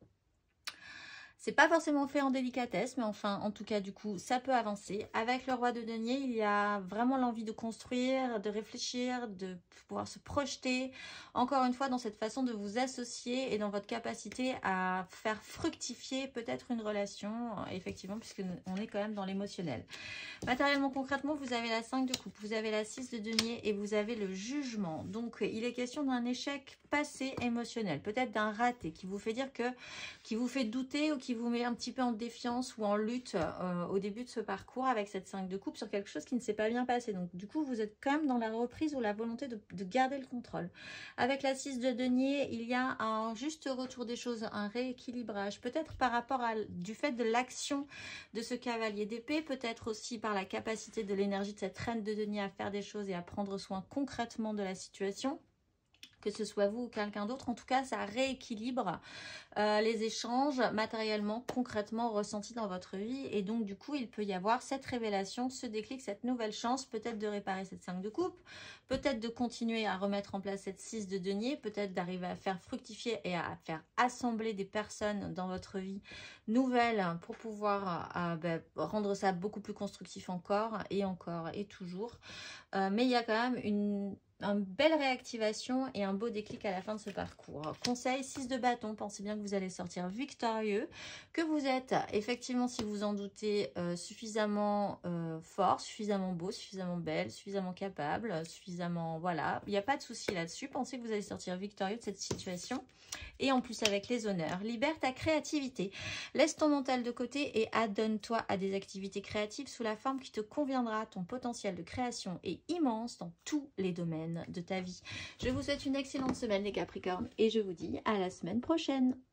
Speaker 1: C'est pas forcément fait en délicatesse, mais enfin, en tout cas, du coup, ça peut avancer. Avec le roi de denier, il y a vraiment l'envie de construire, de réfléchir, de pouvoir se projeter. Encore une fois, dans cette façon de vous associer et dans votre capacité à faire fructifier peut-être une relation, effectivement, puisqu'on est quand même dans l'émotionnel. Matériellement, concrètement, vous avez la cinq de coupe, vous avez la six de denier et vous avez le jugement. Donc, il est question d'un échec passé émotionnel, peut-être d'un raté qui vous fait dire que, qui vous fait douter ou qui vous met un petit peu en défiance ou en lutte euh, au début de ce parcours avec cette cinq de coupe sur quelque chose qui ne s'est pas bien passé. Donc, du coup, vous êtes quand même dans la reprise ou la volonté de, de garder le contrôle. Avec la six de denier, il y a un juste retour des choses, un rééquilibrage, peut-être par rapport à du fait de l'action de ce cavalier d'épée, peut-être aussi par la capacité de l'énergie de cette reine de denier à faire des choses et à prendre soin concrètement de la situation. Que ce soit vous ou quelqu'un d'autre, en tout cas, ça rééquilibre euh, les échanges matériellement, concrètement ressentis dans votre vie. Et donc, du coup, il peut y avoir cette révélation, ce déclic, cette nouvelle chance, peut-être de réparer cette cinq de coupe, peut-être de continuer à remettre en place cette six de denier, peut-être d'arriver à faire fructifier et à faire assembler des personnes dans votre vie nouvelles pour pouvoir euh, ben, rendre ça beaucoup plus constructif encore et encore et toujours. Euh, mais il y a quand même une... une belle réactivation et un beau déclic à la fin de ce parcours. Conseil, six de bâton, pensez bien que vous allez sortir victorieux, que vous êtes effectivement, si vous en doutez, euh, suffisamment euh, fort, suffisamment beau, suffisamment belle, suffisamment capable, suffisamment... Voilà, il n'y a pas de souci là-dessus. Pensez que vous allez sortir victorieux de cette situation. Et en plus avec les honneurs, libère ta créativité. Laisse ton mental de côté et adonne-toi à des activités créatives sous la forme qui te conviendra. Ton potentiel de création est immense dans tous les domaines de ta vie. Je vous souhaite une excellente semaine les Capricornes et je vous dis à la semaine prochaine.